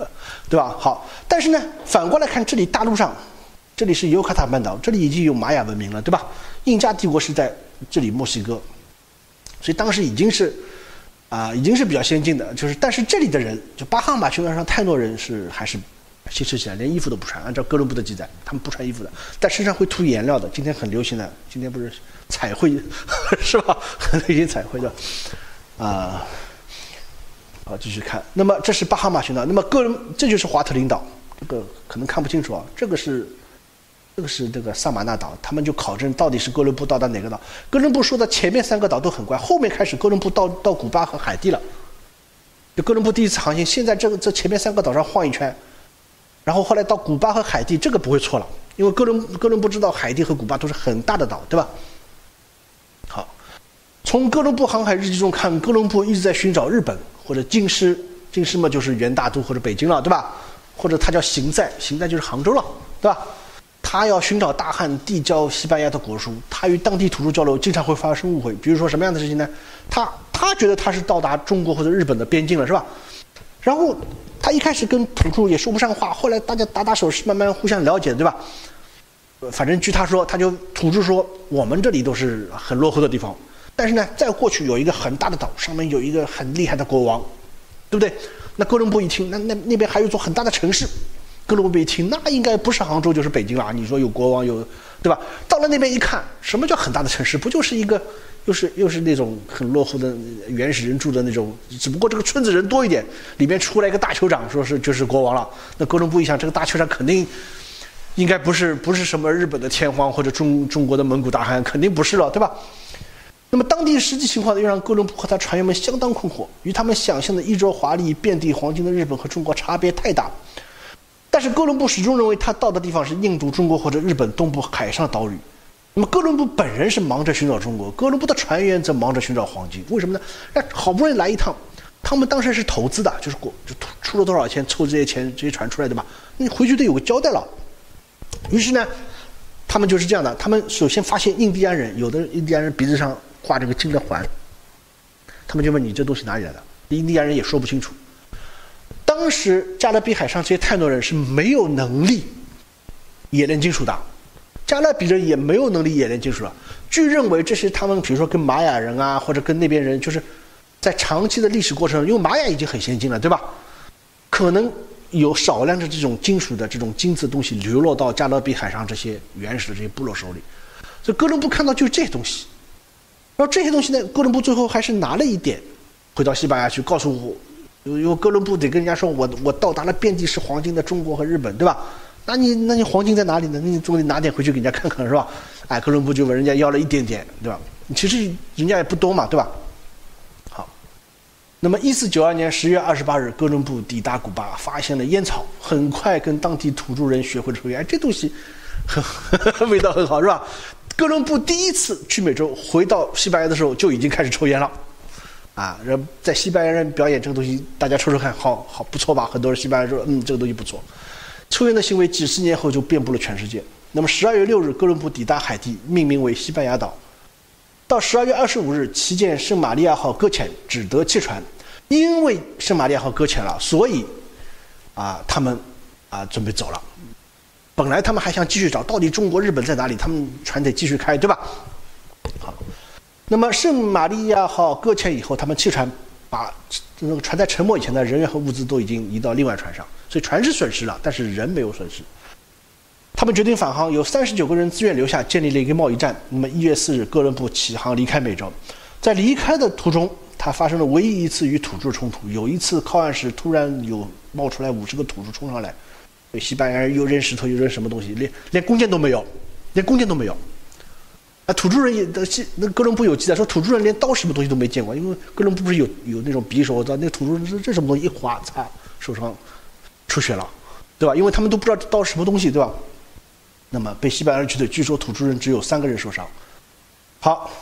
Speaker 1: 对吧？好，但是呢，反过来看这里大陆上，这里是尤卡坦半岛，这里已经有玛雅文明了，对吧？印加帝国是在这里墨西哥，所以当时已经是啊、呃，已经是比较先进的。就是但是这里的人，就巴哈马群岛上太多人是还是先吃起来连衣服都不穿，按照哥伦布的记载，他们不穿衣服的，但身上会涂颜料的。今天很流行的，今天不是彩绘是吧？很流行彩绘的啊。呃好，继续看。那么这是巴哈马群岛，那么哥伦这就是华特林岛，这个可能看不清楚啊。这个是这个是这个萨马纳岛，他们就考证到底是哥伦布到达哪个岛。哥伦布说的前面三个岛都很怪，后面开始哥伦布到到古巴和海地了。就哥伦布第一次航行，现在这个这前面三个岛上晃一圈，然后后来到古巴和海地，这个不会错了，因为哥伦哥伦布知道海地和古巴都是很大的岛，对吧？好，从哥伦布航海日记中看，哥伦布一直在寻找日本。或者京师，京师嘛就是元大都或者北京了，对吧？或者他叫行在，行在就是杭州了，对吧？他要寻找大汉递交西班牙的国书，他与当地土著交流，经常会发生误会。比如说什么样的事情呢？他他觉得他是到达中国或者日本的边境了，是吧？然后他一开始跟土著也说不上话，后来大家打打手势，慢慢互相了解，对吧？反正据他说，他就土著说，我们这里都是很落后的地方。但是呢，再过去有一个很大的岛，上面有一个很厉害的国王，对不对？那哥伦布一听，那那那边还有一座很大的城市，哥伦布一听，那应该不是杭州就是北京了。你说有国王有，对吧？到了那边一看，什么叫很大的城市？不就是一个，又是又是那种很落后的原始人住的那种，只不过这个村子人多一点，里面出来一个大酋长，说是就是国王了。那哥伦布一想，这个大酋长肯定应该不是不是什么日本的天皇或者中中国的蒙古大汗，肯定不是了，对吧？那么当地实际情况又让哥伦布和他船员们相当困惑，与他们想象的衣着华丽、遍地黄金的日本和中国差别太大。但是哥伦布始终认为他到的地方是印度、中国或者日本东部海上岛屿。那么哥伦布本人是忙着寻找中国，哥伦布的船员则忙着寻找黄金。为什么呢？那好不容易来一趟，他们当时是投资的，就是就出了多少钱凑这些钱这些船出来，对吧？你回去得有个交代了。于是呢，他们就是这样的，他们首先发现印第安人，有的印第安人鼻子上挂这个金的环，他们就问你这东西哪里来的？印第安人也说不清楚。当时加勒比海上这些泰诺人是没有能力冶炼金属的，加勒比人也没有能力冶炼金属的。据认为，这是他们比如说跟玛雅人啊，或者跟那边人，就是在长期的历史过程中，因为玛雅已经很先进了，对吧？可能有少量的这种金属的这种金子的东西流落到加勒比海上这些原始的这些部落手里，所以哥伦布看到就是这些东西。然后这些东西呢，哥伦布最后还是拿了一点回到西班牙去，告诉我，因为哥伦布得跟人家说，我我到达了遍地是黄金的中国和日本，对吧？那你那你黄金在哪里呢？那你总得拿点回去给人家看看，是吧？哎，哥伦布就问人家要了一点点，对吧？其实人家也不多嘛，对吧？好，那么一四九二年十月二十八日，哥伦布抵达古巴，发现了烟草，很快跟当地土著人学会抽烟，哎，这东西很味道很好，是吧？哥伦布第一次去美洲，回到西班牙的时候就已经开始抽烟了，啊，人在西班牙人表演这个东西，大家抽抽看，好好不错吧？很多人西班牙人说，嗯，这个东西不错。抽烟的行为几十年后就遍布了全世界。那么十二月六日，哥伦布抵达海地，命名为西班牙岛。到十二月二十五日，旗舰圣玛利亚号搁浅，只得弃船。因为圣玛利亚号搁浅了，所以啊，他们啊准备走了。本来他们还想继续找，到底中国、日本在哪里？他们船得继续开，对吧？好，那么圣玛利亚号搁浅以后，他们弃船，把那个船在沉没以前的人员和物资都已经移到另外船上，所以船是损失了，但是人没有损失。他们决定返航，有三十九个人自愿留下，建立了一个贸易站。那么一月四日，哥伦布起航离开美洲，在离开的途中，他发生了唯一一次与土著冲突。有一次靠岸时，突然有冒出来五十个土著冲上来。西班牙人又扔石头又扔什么东西，连连弓箭都没有，连弓箭都没有。啊，土著人也的那哥伦布有记载说，土著人连刀什么东西都没见过，因为哥伦布不是有有那种匕首，那个土著人这这什么东西一划，擦，手上出血了，对吧？因为他们都不知道刀什么东西，对吧？那么被西班牙人击退，据说土著人只有三个人受伤。好，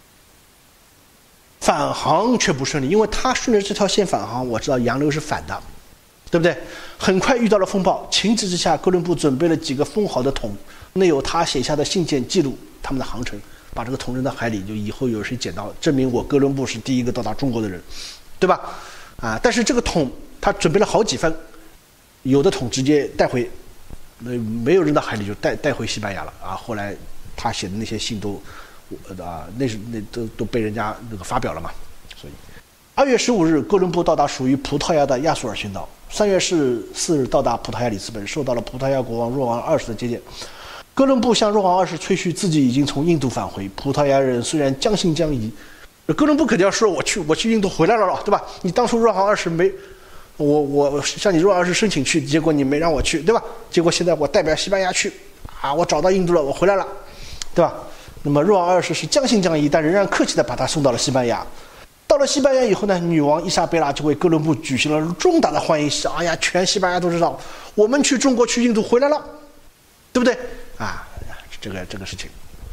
Speaker 1: 返航却不顺利，因为他顺着这条线返航，我知道洋流是反的。对不对？很快遇到了风暴，情急之下，哥伦布准备了几个封好的桶，内有他写下的信件记录他们的航程，把这个桶扔到海里，就以后有谁捡到，证明我哥伦布是第一个到达中国的人，对吧？啊，但是这个桶他准备了好几份， 有的桶直接带回，呃，没有扔到海里就带带回西班牙了啊。后来他写的那些信都，啊，那是那都都被人家那个发表了嘛。所以，二月十五日，哥伦布到达属于葡萄牙的亚速尔群岛。三月四日到达葡萄牙里斯本，受到了葡萄牙国王若昂二世的接见。哥伦布向若昂二世吹嘘自己已经从印度返回。葡萄牙人虽然将信将疑，哥伦布肯定要说我去我去印度回来了了，对吧？你当初若昂二世没。我我向你若昂二世申请去，结果你没让我去，对吧？结果现在我代表西班牙去，啊，我找到印度了，我回来了，对吧？那么若昂二世是将信将疑，但仍然客气地把他送到了西班牙。到了西班牙以后呢，女王伊莎贝拉就为哥伦布举行了重大的欢迎式。哎呀，全西班牙都知道我们去中国去印度回来了，对不对？啊，这个这个事情，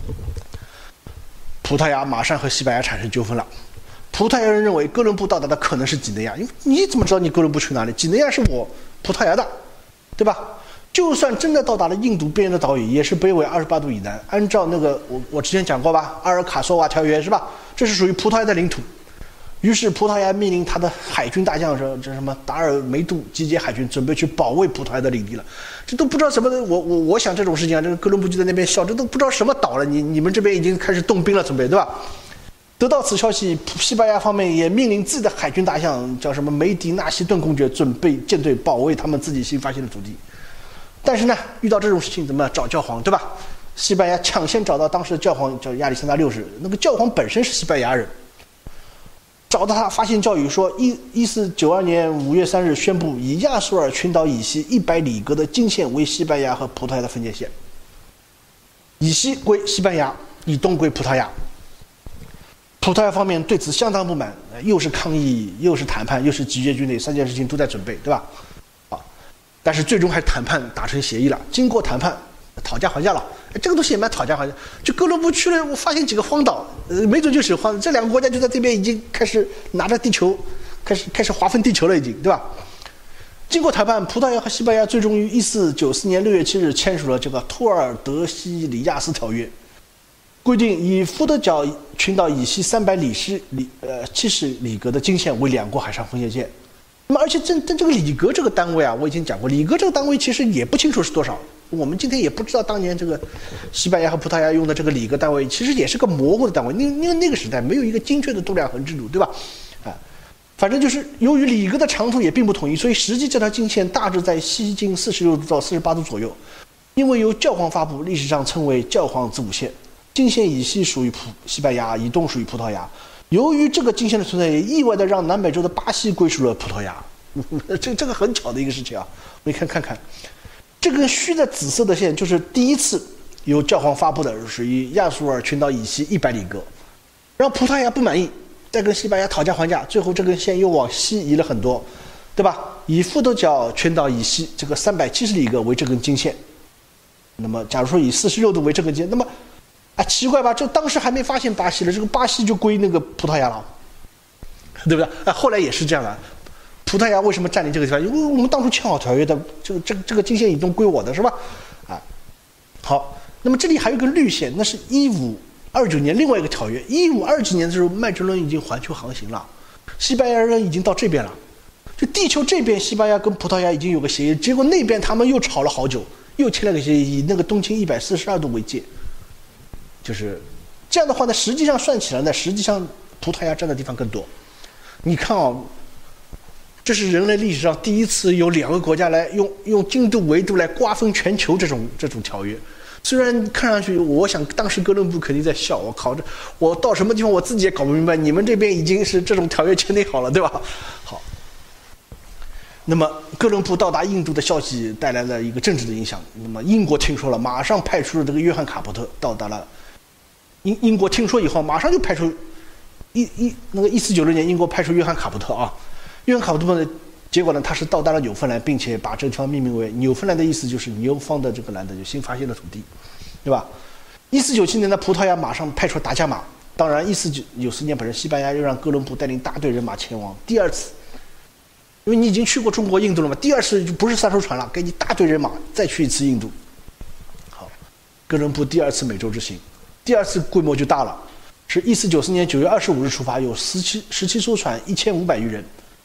Speaker 1: 葡萄牙马上和西班牙产生纠纷了。葡萄牙人认为哥伦布到达的可能是几内亚，因为你怎么知道你哥伦布去哪里？几内亚是我葡萄牙的，对吧？就算真的到达了印度边缘的岛屿，也是北纬二十八度以南。按照那个我我之前讲过吧，阿尔卡索瓦条约是吧？这是属于葡萄牙的领土。于是葡萄牙命令他的海军大将说：“这什么达尔梅杜集结海军，准备去保卫葡萄牙的领地了。”这都不知道什么的。我我我想这种事情啊，这个哥伦布就在那边笑，这都不知道什么岛了。你你们这边已经开始动兵了，准备对吧？得到此消息，西班牙方面也命令自己的海军大将叫什么梅迪纳西顿公爵准备舰队保卫他们自己新发现的土地。但是呢，遇到这种事情怎么找教皇，对吧？西班牙抢先找到当时的教皇叫亚历山大六世，那个教皇本身是西班牙人，找到他发现教育说，一一四九二年五月三日宣布以亚速尔群岛以西一百里格的经线为西班牙和葡萄牙的分界线，以西归西班牙，以东归葡萄牙。葡萄牙方面对此相当不满，又是抗议，又是谈判，又是集结军队，三件事情都在准备，对吧？啊，但是最终还是谈判达成协议了。经过谈判，讨价还价了。这个东西也蛮讨价还价。就哥伦布去了，我发现几个荒岛，呃，没准就是荒，这两个国家就在这边已经开始拿着地球，开始开始划分地球了，已经，对吧？经过谈判，葡萄牙和西班牙最终于一四九四年六月七日签署了这个托尔德西里亚斯条约。规定以福德角群岛以西三百里十里呃七十里格的经线为两国海上分界线。那么，而且这这这个里格这个单位啊，我已经讲过，里格这个单位其实也不清楚是多少。我们今天也不知道当年这个西班牙和葡萄牙用的这个里格单位，其实也是个模糊的单位，因因为那个时代没有一个精确的度量衡制度，对吧？啊，反正就是由于里格的长度也并不统一，所以实际这条经线大致在西经四十六度到四十八度左右。因为由教皇发布，历史上称为教皇子午线。经线以西属于葡西班牙，以东属于葡萄牙。由于这个经线的存在，也意外的让南美洲的巴西归属了葡萄牙。这这个很巧的一个事情啊！我们看看看，这根虚的紫色的线就是第一次由教皇发布的，属于亚速尔群岛以西一百里格。让葡萄牙不满意，再跟西班牙讨价还价，最后这根线又往西移了很多，对吧？以福德角群岛以西这个三百七十里格为这根经线。那么，假如说以四十六度为这根经，那么啊，奇怪吧？这当时还没发现巴西了，这个巴西就归那个葡萄牙了，对不对？啊，后来也是这样的。葡萄牙为什么占领这个地方？因为我们当初签好条约的，这个这个这个经线以东归我的是吧？啊，好，那么这里还有一个绿线，那是一五二九年另外一个条约。一五二几年的时候，麦哲伦已经环球航行了，西班牙人已经到这边了，就地球这边，西班牙跟葡萄牙已经有个协议，结果那边他们又吵了好久，又签了个协议，以那个东经一百四十二度为界。就是这样的话呢，实际上算起来呢，实际上葡萄牙占的地方更多。你看啊、哦，这是人类历史上第一次有两个国家来用用经度纬度来瓜分全球这种这种条约。虽然看上去，我想当时哥伦布肯定在笑，我靠，这我到什么地方我自己也搞不明白，你们这边已经是这种条约签订好了，对吧？好。那么哥伦布到达印度的消息带来了一个政治的影响。那么英国听说了，马上派出了这个约翰卡普特到达了。英英国听说以后，马上就派出一一那个一四九六年，英国派出约翰卡普特啊。约翰卡普特的结果呢，他是到达了纽芬兰，并且把这个地方命名为纽芬兰的意思就是牛方的这个兰的就新发现的土地，对吧？一四九七年的葡萄牙马上派出达伽马。当然，一四九四年本身西班牙又让哥伦布带领大队人马前往，第二次。因为你已经去过中国、印度了嘛，第二次就不是三艘船了，给你大队人马再去一次印度。好，哥伦布第二次美洲之行，第二次规模就大了，是一四九四年九月二十五日出发，有十七十七艘船，一千五百余人。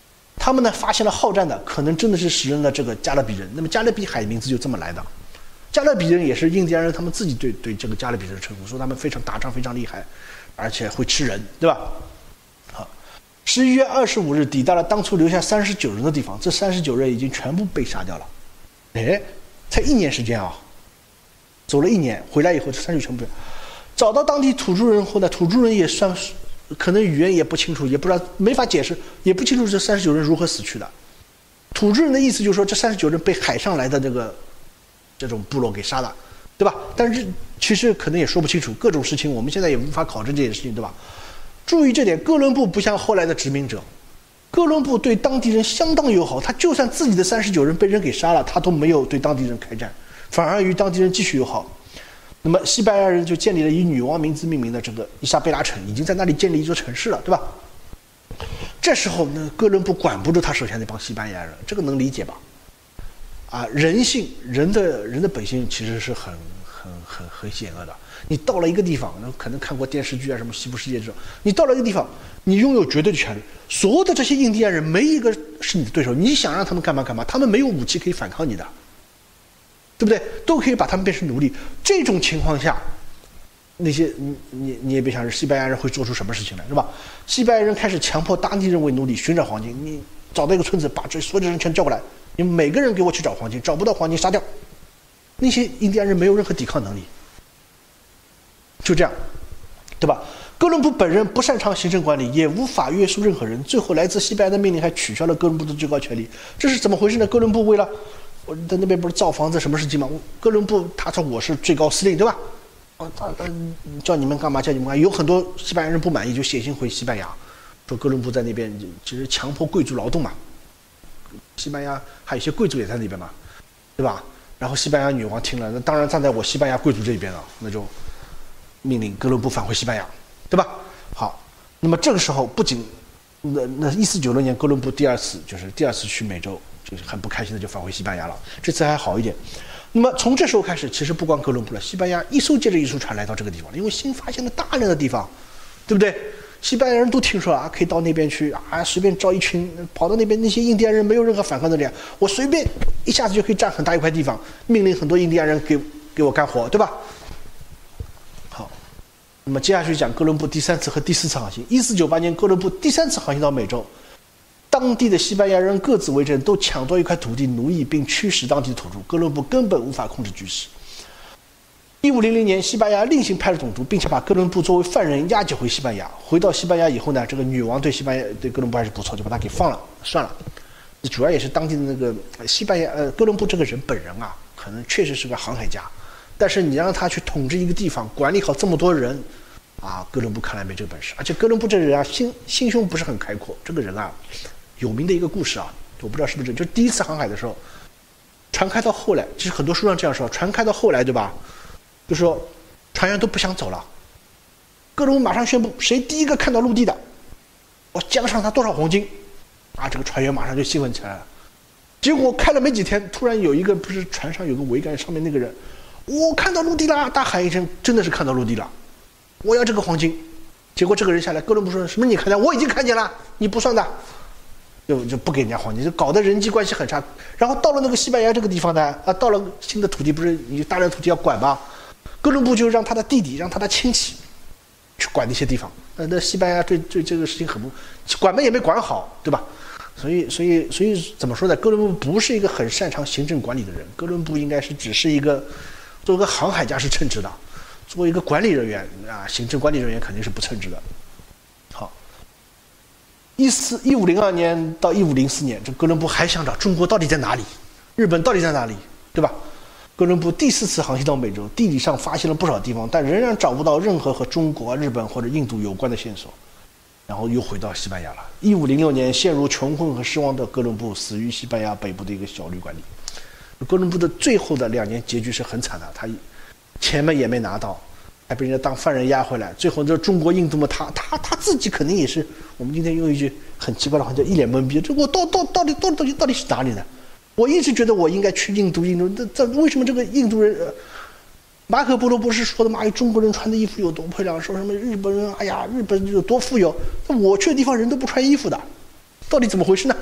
Speaker 1: 他们呢发现了好战的，可能真的是食人的这个加勒比人。那么加勒比海名字就这么来的。加勒比人也是印第安人他们自己对对这个加勒比人称呼，说他们非常打仗非常厉害，而且会吃人，对吧？好，十一月二十五日抵达了当初留下三十九人的地方，这三十九人已经全部被杀掉了。哎，才一年时间啊，走了一年，回来以后这三十九全部被找到当地土著人后呢，土著人也算是可能语言也不清楚，也不知道没法解释，也不清楚这三十九人如何死去的。土著人的意思就是说，这三十九人被海上来的这个这种部落给杀了，对吧？但是其实可能也说不清楚，各种事情我们现在也无法考证这件事情，对吧？注意这点，哥伦布不像后来的殖民者，哥伦布对当地人相当友好，他就算自己的三十九人被人给杀了，他都没有对当地人开战，反而与当地人继续友好。那么西班牙人就建立了以女王名字命名的这个伊莎贝拉城，已经在那里建立一座城市了，对吧？这时候呢，哥伦布管不住他手下那帮西班牙人，这个能理解吧？啊，人性，人的人的本性其实是很很很很险恶的。你到了一个地方，那可能看过电视剧啊，什么《西部世界》这种，你到了一个地方，你拥有绝对的权利，所有的这些印第安人没一个是你的对手，你想让他们干嘛干嘛，他们没有武器可以反抗你的，对不对？都可以把他们变成奴隶。这种情况下，那些你你你也别想是西班牙人会做出什么事情来，是吧？西班牙人开始强迫当地人为奴隶，寻找黄金。你找到一个村子，把这所有的人全叫过来。你们每个人给我去找黄金，找不到黄金杀掉。那些印第安人没有任何抵抗能力，就这样，对吧？哥伦布本人不擅长行政管理，也无法约束任何人。最后，来自西班牙的命令还取消了哥伦布的最高权力，这是怎么回事呢？哥伦布为了我在那边不是造房子什么事情吗？哥伦布他说我是最高司令，对吧？啊，他他叫你们干嘛？叫你们干嘛？有很多西班牙人不满意，就写信回西班牙，说哥伦布在那边其实强迫贵族劳动嘛。西班牙还有一些贵族也在那边嘛，对吧？然后西班牙女王听了，那当然站在我西班牙贵族这边了，那就命令哥伦布返回西班牙，对吧？好，那么这个时候不仅那那一四九六年哥伦布第二次就是第二次去美洲，就是很不开心的就返回西班牙了，这次还好一点。那么从这时候开始，其实不光哥伦布了，西班牙一艘接着一艘船来到这个地方了，因为新发现了大量的地方，对不对？西班牙人都听说啊，可以到那边去啊，随便招一群跑到那边，那些印第安人没有任何反抗能力，我随便一下子就可以占很大一块地方，命令很多印第安人给给我干活，对吧？好，那么接下去讲哥伦布第三次和第四次航行。一四九八年，哥伦布第三次航行到美洲，当地的西班牙人各自为政，都抢夺一块土地奴役并驱使当地的土著，哥伦布根本无法控制局势。一五零零年，西班牙另行派了总督，并且把哥伦布作为犯人押解回西班牙。回到西班牙以后呢，这个女王对西班牙对哥伦布还是不错，就把他给放了，算了。主要也是当地的那个西班牙呃哥伦布这个人本人啊，可能确实是个航海家，但是你让他去统治一个地方，管理好这么多人，啊，哥伦布看来没这个本事。而且哥伦布这个人啊，心心胸不是很开阔。这个人啊，有名的一个故事啊，我不知道是不是真，就第一次航海的时候，船开到后来，其实很多书上这样说，船开到后来，对吧？就说船员都不想走了，哥伦布马上宣布，谁第一个看到陆地的，我奖赏他多少黄金，啊，这个船员马上就兴奋起来了。结果开了没几天，突然有一个不是船上有个桅杆上面那个人，我看到陆地了，大喊一声，真的是看到陆地了，我要这个黄金。结果这个人下来，哥伦布说什么你看见？我已经看见了，你不算的，就就不给人家黄金，就搞得人际关系很差。然后到了那个西班牙这个地方呢，啊，到了新的土地，不是你大量土地要管吗？哥伦布就让他的弟弟，让他的亲戚去管那些地方。那那西班牙对对这个事情很不管嘛，也没管好，对吧？所以所以所以怎么说呢？哥伦布不是一个很擅长行政管理的人，哥伦布应该是只是一个作为一个航海家是称职的，作为一个管理人员啊，行政管理人员肯定是不称职的。好，一四一五零二年到一五零四年，这哥伦布还想找中国到底在哪里，日本到底在哪里，对吧？哥伦布第四次航行到美洲，地理上发现了不少地方，但仍然找不到任何和中国、日本或者印度有关的线索，然后又回到西班牙了。一五零六年，陷入穷困和失望的哥伦布死于西班牙北部的一个小旅馆里。哥伦布的最后的两年结局是很惨的，他钱嘛也没拿到，还被人家当犯人押回来。最后这中国、印度嘛，他他他自己肯定也是，我们今天用一句很奇怪的话叫一脸懵逼，这我到到到底到底到底是哪里呢？我一直觉得我应该去印度，印度这这为什么这个印度人？呃、马可波罗不是说的嘛？中国人穿的衣服有多漂亮，说什么日本人，哎呀，日本有多富有，那我去的地方人都不穿衣服的，到底怎么回事呢？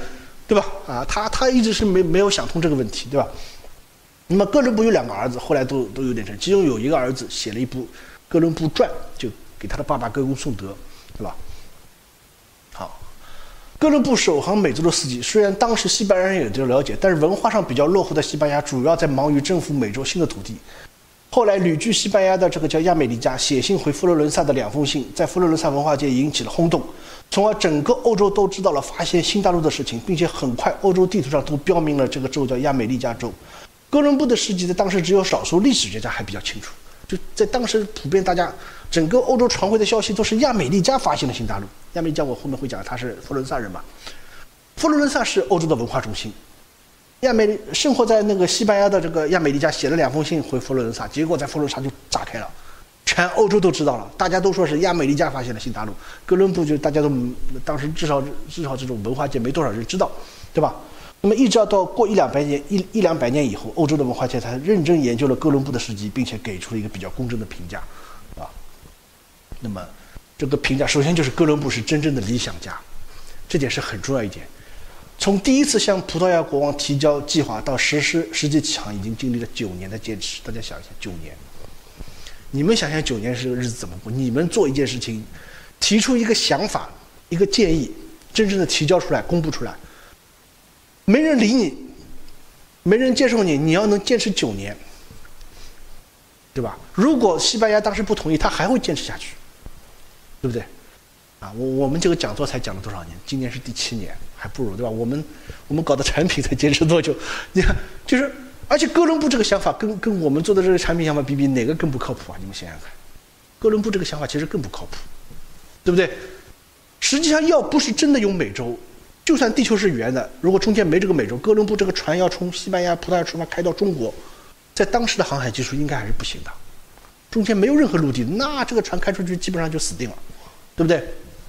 Speaker 1: 对吧？啊，他他一直是没没有想通这个问题，对吧？那么哥伦布有两个儿子，后来都都有点成，其中有一个儿子写了一部《哥伦布传》，就给他的爸爸歌功颂德，对吧？好，哥伦布首航美洲的事迹，虽然当时西班牙人有这个了解，但是文化上比较落后的西班牙主要在忙于征服美洲新的土地。后来旅居西班牙的这个叫亚美利加写信回佛罗伦萨的两封信，在佛罗伦萨文化界引起了轰动，从而整个欧洲都知道了发现新大陆的事情，并且很快欧洲地图上都标明了这个州叫亚美利加州。哥伦布的事迹在当时只有少数历史学家还比较清楚，就在当时普遍大家整个欧洲传回的消息都是亚美利加发现了新大陆。亚美利加我后面会讲，他是佛罗伦萨人嘛，佛罗伦萨是欧洲的文化中心。亚美利生活在那个西班牙的这个亚美利加写了两封信回佛罗伦萨，结果在佛罗伦萨就炸开了，全欧洲都知道了，大家都说是亚美利加发现了新大陆。哥伦布就大家都当时至少至少这种文化界没多少人知道，对吧？那么一直要到过一两百年一一两百年以后，欧洲的文化界才认真研究了哥伦布的事迹，并且给出了一个比较公正的评价，啊。那么这个评价首先就是哥伦布是真正的理想家，这点是很重要一点。从第一次向葡萄牙国王提交计划到实施实际起航，已经经历了九年的坚持。大家想一下，九年，你们想想九年这个日子怎么过？你们做一件事情，提出一个想法、一个建议，真正的提交出来、公布出来，没人理你，没人接受你，你要能坚持九年，对吧？如果西班牙当时不同意，他还会坚持下去，对不对？啊，我我们这个讲座才讲了多少年？今年是第七年，还不如，对吧？我们我们搞的产品才坚持多久？你看，就是，而且哥伦布这个想法跟跟我们做的这个产品想法比比，哪个更不靠谱啊？你们想想看，哥伦布这个想法其实更不靠谱，对不对？实际上，要不是真的有美洲，就算地球是圆的，如果中间没这个美洲，哥伦布这个船要从西班牙、葡萄牙出发开到中国，在当时的航海技术应该还是不行的，中间没有任何陆地，那这个船开出去基本上就死定了，对不对？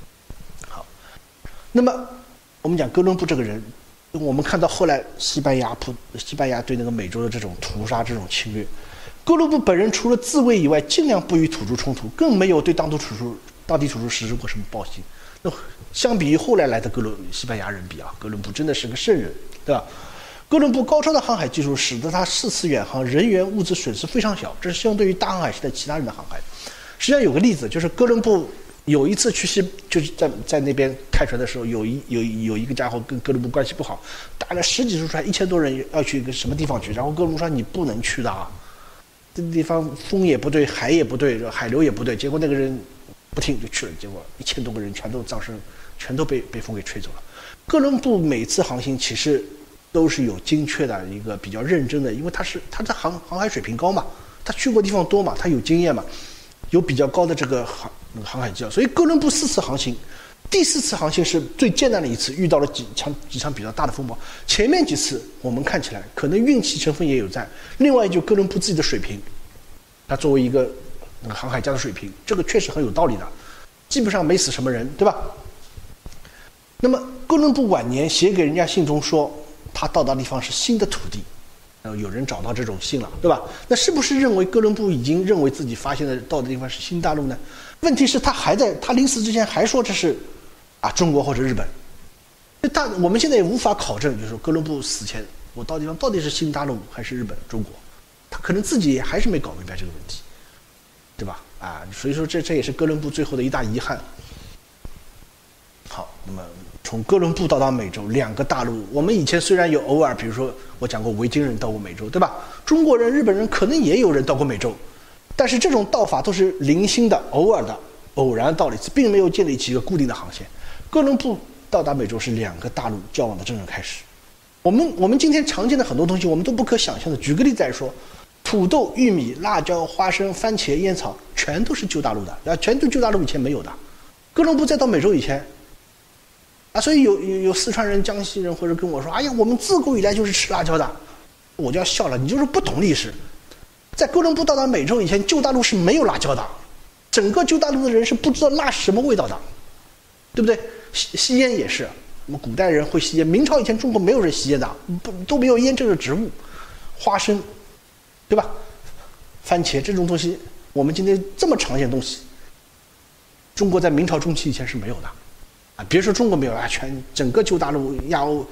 Speaker 1: 那么，我们讲哥伦布这个人，我们看到后来西班牙葡西班牙对那个美洲的这种屠杀、这种侵略，哥伦布本人除了自卫以外，尽量不与土著冲突，更没有对当地土著当地土著实施过什么暴行。那相比于后来来的哥伦西班牙人比啊，哥伦布真的是个圣人，对吧？哥伦布高超的航海技术使得他四次远航人员物资损失非常小，这是相对于大航海时代其他人的航海。实际上有个例子，就是哥伦布有一次去西，就是在在那边开船的时候，有一有有一个家伙跟哥伦布关系不好，打了十几艘船，一千多人要去一个什么地方去，然后哥伦布说你不能去的啊，这地方风也不对，海也不对，海流也不对，结果那个人不听就去了，结果一千多个人全都葬身，全都被被风给吹走了。哥伦布每次航行其实都是有精确的一个比较认真的，因为他是他的航航海水平高嘛，他去过地方多嘛，他有经验嘛，有比较高的这个航那个航海技巧，所以哥伦布四次航行，第四次航行是最艰难的一次，遇到了几场几场比较大的风暴。前面几次我们看起来可能运气成分也有在，另外就哥伦布自己的水平，他作为一个那个航海家的水平，这个确实很有道理的，基本上没死什么人，对吧？那么哥伦布晚年写给人家信中说，他到达地方是新的土地。然后有人找到这种信了，对吧？那是不是认为哥伦布已经认为自己发现的到的地方是新大陆呢？问题是，他还在他临死之前还说这是啊中国或者日本。但我们现在也无法考证，就是说哥伦布死前我到地方到底是新大陆还是日本、中国，他可能自己还是没搞明白这个问题，对吧？啊，所以说这这也是哥伦布最后的一大遗憾。好，那么从哥伦布到达美洲两个大陆，我们以前虽然有偶尔，比如说我讲过维京人到过美洲，对吧？中国人、日本人可能也有人到过美洲，但是这种到法都是零星的、偶尔的、偶然到了一次，并没有建立起一个固定的航线。哥伦布到达美洲是两个大陆交往的真正开始。我们我们今天常见的很多东西，我们都不可想象的。举个例子来说，土豆、玉米、辣椒、花生、番茄、烟草，全都是旧大陆的，啊，全都旧大陆以前没有的。哥伦布再到美洲以前。啊，所以有有有四川人、江西人或者跟我说：“哎呀，我们自古以来就是吃辣椒的。”我就要笑了，你就是不懂历史。在哥伦布到达美洲以前，旧大陆是没有辣椒的，整个旧大陆的人是不知道辣是什么味道的，对不对？吸吸烟也是，我们古代人会吸烟，明朝以前中国没有人吸烟的，不都没有烟这个植物，花生，对吧？番茄这种东西，我们今天这么常见的东西，中国在明朝中期以前是没有的。啊，别说中国没有啊，全整个旧大陆、亚欧、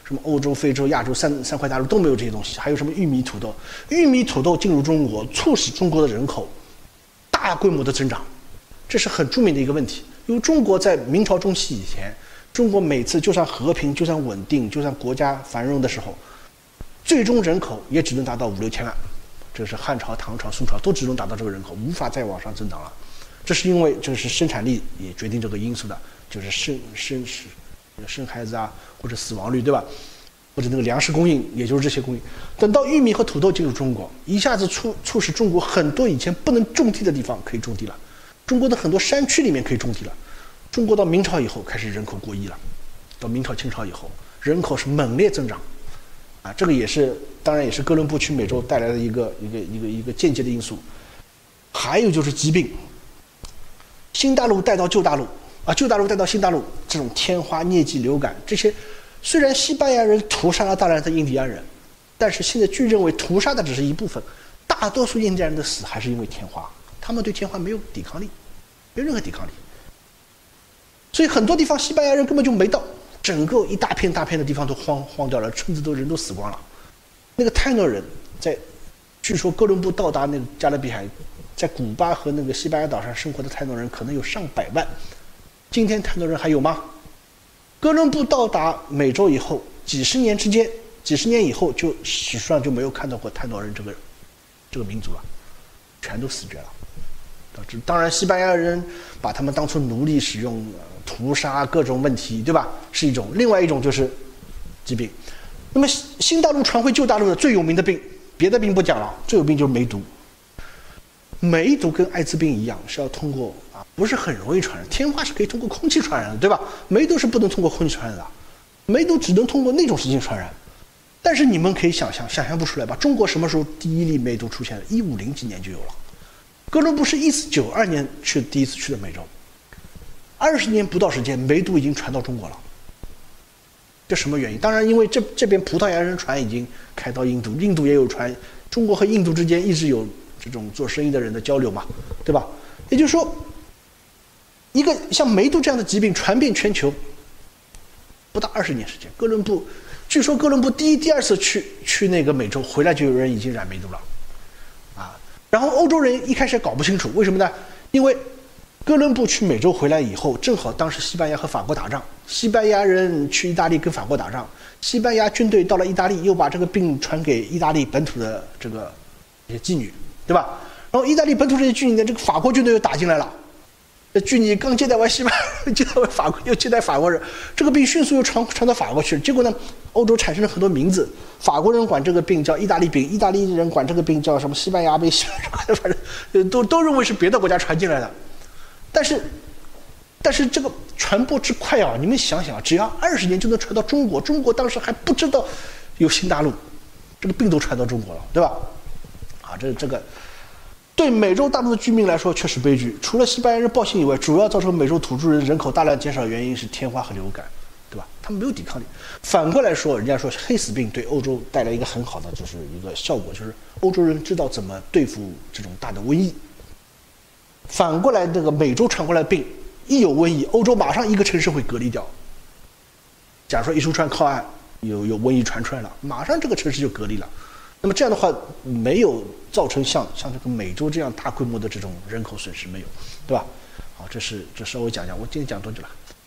Speaker 1: 什么欧洲、非洲、亚洲三三块大陆都没有这些东西。还有什么玉米、土豆？玉米、土豆进入中国，促使中国的人口大规模的增长，这是很著名的一个问题。因为中国在明朝中期以前，中国每次就算和平、就算稳定、就算国家繁荣的时候，最终人口也只能达到五六千万。这是汉朝、唐朝、宋朝都只能达到这个人口，无法再往上增长了。这是因为这是生产力也决定这个因素的，就是生生生生孩子啊，或者死亡率，对吧？或者那个粮食供应，也就是这些供应。等到玉米和土豆进入中国，一下子促促使中国很多以前不能种地的地方可以种地了，中国的很多山区里面可以种地了。中国到明朝以后开始人口过亿了，到明朝、清朝以后，人口是猛烈增长，啊，这个也是当然也是哥伦布去美洲带来的一个一个一个一个间接的因素。还有就是疾病。新大陆带到旧大陆啊，旧大陆带到新大陆，这种天花、疟疾、流感这些，虽然西班牙人屠杀了大量的印第安人，但是现在据认为屠杀的只是一部分，大多数印第安人的死还是因为天花，他们对天花没有抵抗力，没有任何抵抗力，所以很多地方西班牙人根本就没到，整个一大片大片的地方都荒荒掉了，甚至都人都死光了。那个泰诺人在，据说哥伦布到达那个加勒比海。在古巴和那个西班牙岛上生活的泰诺人可能有上百万，今天泰诺人还有吗？哥伦布到达美洲以后，几十年之间，几十年以后就史书上就没有看到过泰诺人这个这个民族了，全都死绝了。当然，西班牙人把他们当作奴隶使用，屠杀各种问题，对吧？是一种。另外一种就是疾病。那么新大陆传回旧大陆的最有名的病，别的病不讲了，最有名就是梅毒。梅毒跟艾滋病一样，是要通过啊，不是很容易传染。天花是可以通过空气传染的，对吧？梅毒是不能通过空气传染的，梅毒只能通过那种事情传染。但是你们可以想象，想象不出来吧？中国什么时候第一例梅毒出现的？一五零几年就有了。哥伦布是一四九二年去第一次去的美洲，二十年不到时间，梅毒已经传到中国了。这什么原因？当然，因为这这边葡萄牙人船已经开到印度，印度也有船，中国和印度之间一直有这种做生意的人的交流嘛，对吧？也就是说，一个像梅毒这样的疾病传遍全球，不到二十年时间。哥伦布，据说哥伦布第一、第二次去去那个美洲回来，就有人已经染梅毒了，啊。然后欧洲人一开始也搞不清楚，为什么呢？因为哥伦布去美洲回来以后，正好当时西班牙和法国打仗，西班牙人去意大利跟法国打仗，西班牙军队到了意大利，又把这个病传给意大利本土的这个这些妓女。对吧？然后意大利本土这些妓女呢，这个法国军队又打进来了。这妓女刚接待完西班牙，接待完法国，又接待法国人，这个病迅速又传传到法国去了。结果呢，欧洲产生了很多名字，法国人管这个病叫意大利病，意大利人管这个病叫什么西班牙病，西班牙反正都都认为是别的国家传进来的。但是，但是这个传播之快啊，你们想想，只要二十年就能传到中国，中国当时还不知道有新大陆，这个病都传到中国了，对吧？啊，这这个对美洲大陆的居民来说确实悲剧。除了西班牙人暴行以外，主要造成美洲土著人人口大量减少的原因是天花和流感，对吧？他们没有抵抗力。反过来说，人家说黑死病对欧洲带来一个很好的就是一个效果，就是欧洲人知道怎么对付这种大的瘟疫。反过来，这个美洲传过来病，一有瘟疫，欧洲马上一个城市会隔离掉。假如说一艘船靠岸，有有瘟疫传出来了，马上这个城市就隔离了。那么这样的话，没有造成像像这个美洲这样大规模的这种人口损失，没有，对吧？好，这是这稍微讲讲，我今天讲多久了？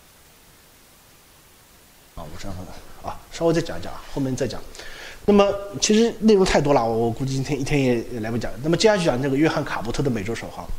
Speaker 1: 啊，我这样啊，稍微再讲一讲，后面再讲。那么其实内容太多了，我估计今天一天也来不及讲。那么接下去讲这个约翰卡伯特的美洲首航。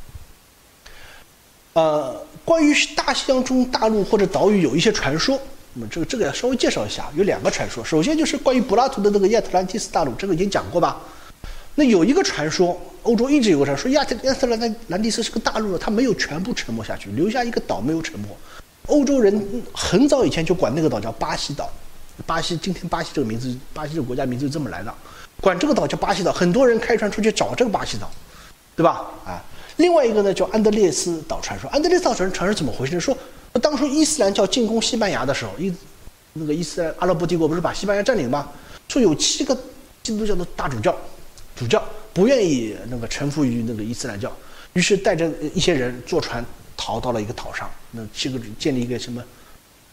Speaker 1: 呃，关于大西洋中大陆或者岛屿有一些传说。那么这个这个要稍微介绍一下，有两个传说。首先就是关于柏拉图的那个亚特兰蒂斯大陆，这个已经讲过吧？那有一个传说，欧洲一直有个传说，亚特亚特兰兰蒂斯是个大陆，它没有全部沉没下去，留下一个岛没有沉没。欧洲人很早以前就管那个岛叫巴西岛，巴西今天巴西这个名字，巴西这个国家名字就这么来的，管这个岛叫巴西岛。很多人开船出去找这个巴西岛，对吧？啊，另外一个呢叫安德烈斯岛传说。安德烈斯岛传说是怎么回事呢？说当初伊斯兰教进攻西班牙的时候，伊那个伊斯兰阿拉伯帝国不是把西班牙占领吗？说有七个基督教的大主教，主教不愿意那个臣服于那个伊斯兰教，于是带着一些人坐船逃到了一个岛上。那七个建立一个什么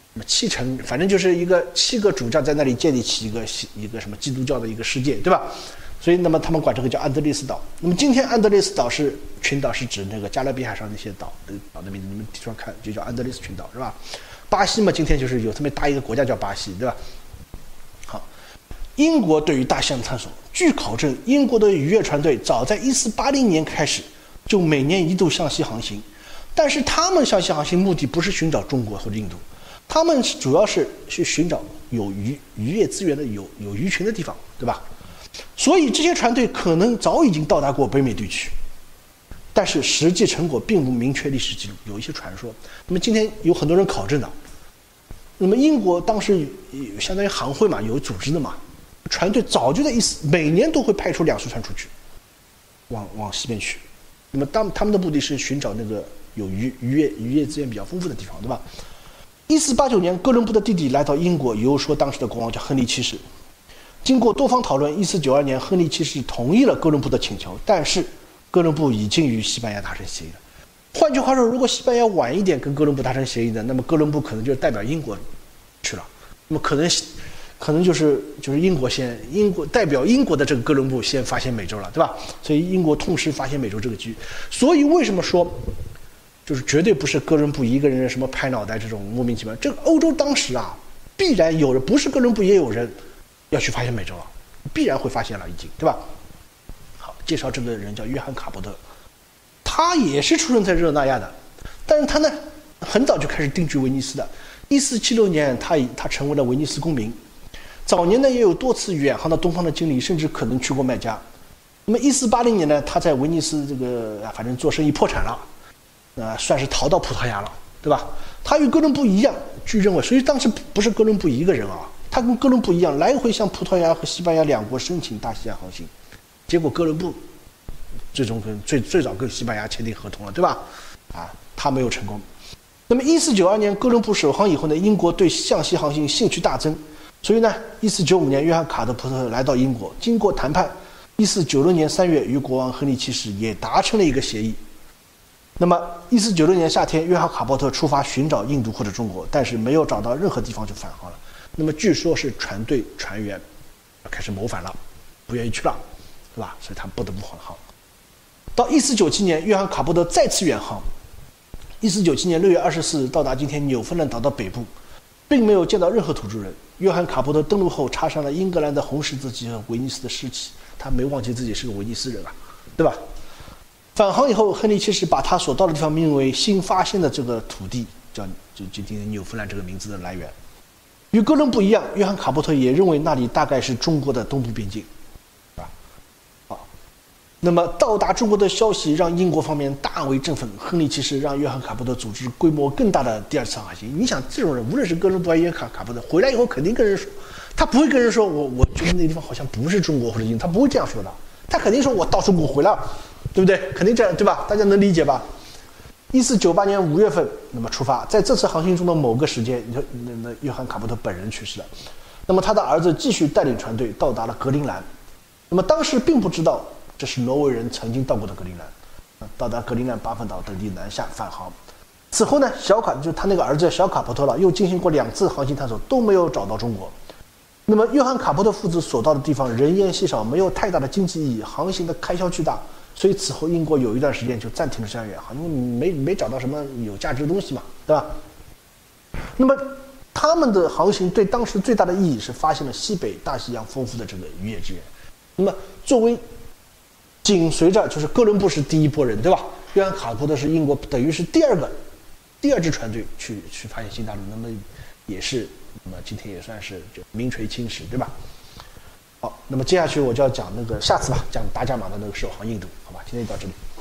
Speaker 1: 那么七成，反正就是一个七个主教在那里建立起一个一个什么基督教的一个世界，对吧？所以那么他们管这个叫安德烈斯岛。那么今天安德烈斯岛是群岛，是指那个加勒比海上那些岛的岛的名字，你们地图上看就叫安德烈斯群岛，是吧？巴西嘛，今天就是有这么大一个国家叫巴西，对吧？好，英国对于大西洋探索，据考证，英国的渔业船队早在一四八零年开始就每年一度向西航行，但是他们向西航行目的不是寻找中国或者印度，他们主要是去寻找有渔渔业资源的有有鱼群的地方，对吧？所以这些船队可能早已经到达过北美地区，但是实际成果并不明确历史记录，有一些传说。那么今天有很多人考证的。那么英国当时相当于航会嘛，有组织的嘛，船队早就在一四每年都会派出两艘船出去，往往西边去。那么当他们的目的是寻找那个有渔渔业渔业资源比较丰富的地方，对吧？一四八九年，哥伦布的弟弟来到英国，游说当时的国王叫亨利七世。经过多方讨论，一四九二年，亨利七世同意了哥伦布的请求，但是哥伦布已经与西班牙达成协议了。换句话说，如果西班牙晚一点跟哥伦布达成协议的，那么哥伦布可能就代表英国去了。那么可能，可能就是就是英国先，英国代表英国的这个哥伦布先发现美洲了，对吧？所以英国痛失发现美洲这个机遇。所以为什么说，就是绝对不是哥伦布一个人什么拍脑袋这种莫名其妙？这个欧洲当时啊，必然有人，不是哥伦布也有人要去发现美洲了，必然会发现了，已经，对吧？好，介绍这个人叫约翰卡波特，他也是出生在热那亚的，但是他呢很早就开始定居威尼斯的。一四七六年，他他成为了威尼斯公民。早年呢也有多次远航到东方的经历，甚至可能去过麦加。那么一四八零年呢，他在威尼斯这个反正做生意破产了，呃，算是逃到葡萄牙了，对吧？他与哥伦布一样，据认为，所以当时不是哥伦布一个人啊。他跟哥伦布一样，来回向葡萄牙和西班牙两国申请大西洋航行，结果哥伦布最终跟最最早跟西班牙签订合同了，对吧？啊，他没有成功。那么一四九二年哥伦布首航以后呢，英国对向西航行兴趣大增，所以呢，一四九五年约翰卡德波特来到英国，经过谈判，一四九六年三月与国王亨利七世也达成了一个协议。那么一四九六年夏天，约翰卡波特出发寻找印度或者中国，但是没有找到任何地方就返航了。那么据说是船队船员开始谋反了，不愿意去了，对吧？所以他不得不返航。到一四九七年，约翰卡波特再次远航。一四九七年六月二十四日到达今天纽芬兰岛的北部，并没有见到任何土著人。约翰卡波特登陆后插上了英格兰的红十字旗和威尼斯的狮旗，他没忘记自己是个威尼斯人啊，对吧？返航以后，亨利七世把他所到的地方命为新发现的这个土地，叫就就今天纽芬兰这个名字的来源。与哥伦布一样，约翰卡波特也认为那里大概是中国的东部边境，啊，好，那么到达中国的消息让英国方面大为振奋，亨利七世让约翰卡波特组织规模更大的第二次航行。你想，这种人无论是哥伦布还是约翰卡波特，回来以后肯定跟人说，他不会跟人说我我觉得那个地方好像不是中国或者印度，他不会这样说的，他肯定说我到中国回来了，对不对？肯定这样，对吧？大家能理解吧？一四九八年五月份，那么出发，在这次航行中的某个时间，那那约翰卡波特本人去世了。那么他的儿子继续带领船队到达了格陵兰。那么当时并不知道这是挪威人曾经到过的格陵兰。到达格陵兰巴芬岛等地南下返航。此后呢，小卡就是他那个儿子小卡波特了，又进行过两次航行探索，都没有找到中国。那么约翰卡波特父子所到的地方人烟稀少，没有太大的经济意义，航行的开销巨大。所以此后英国有一段时间就暂停了这样远航，因为没没找到什么有价值的东西嘛，对吧？那么他们的航行对当时最大的意义是发现了西北大西洋丰富的这个渔业资源。那么作为紧随着就是哥伦布是第一波人，对吧？约翰卡波特是英国等于是第二个第二支船队去去发现新大陆，那么也是那么今天也算是就名垂青史，对吧？好，那么接下去我就要讲那个下次吧，讲达伽马的那个首航印度，好吧？今天就到这里。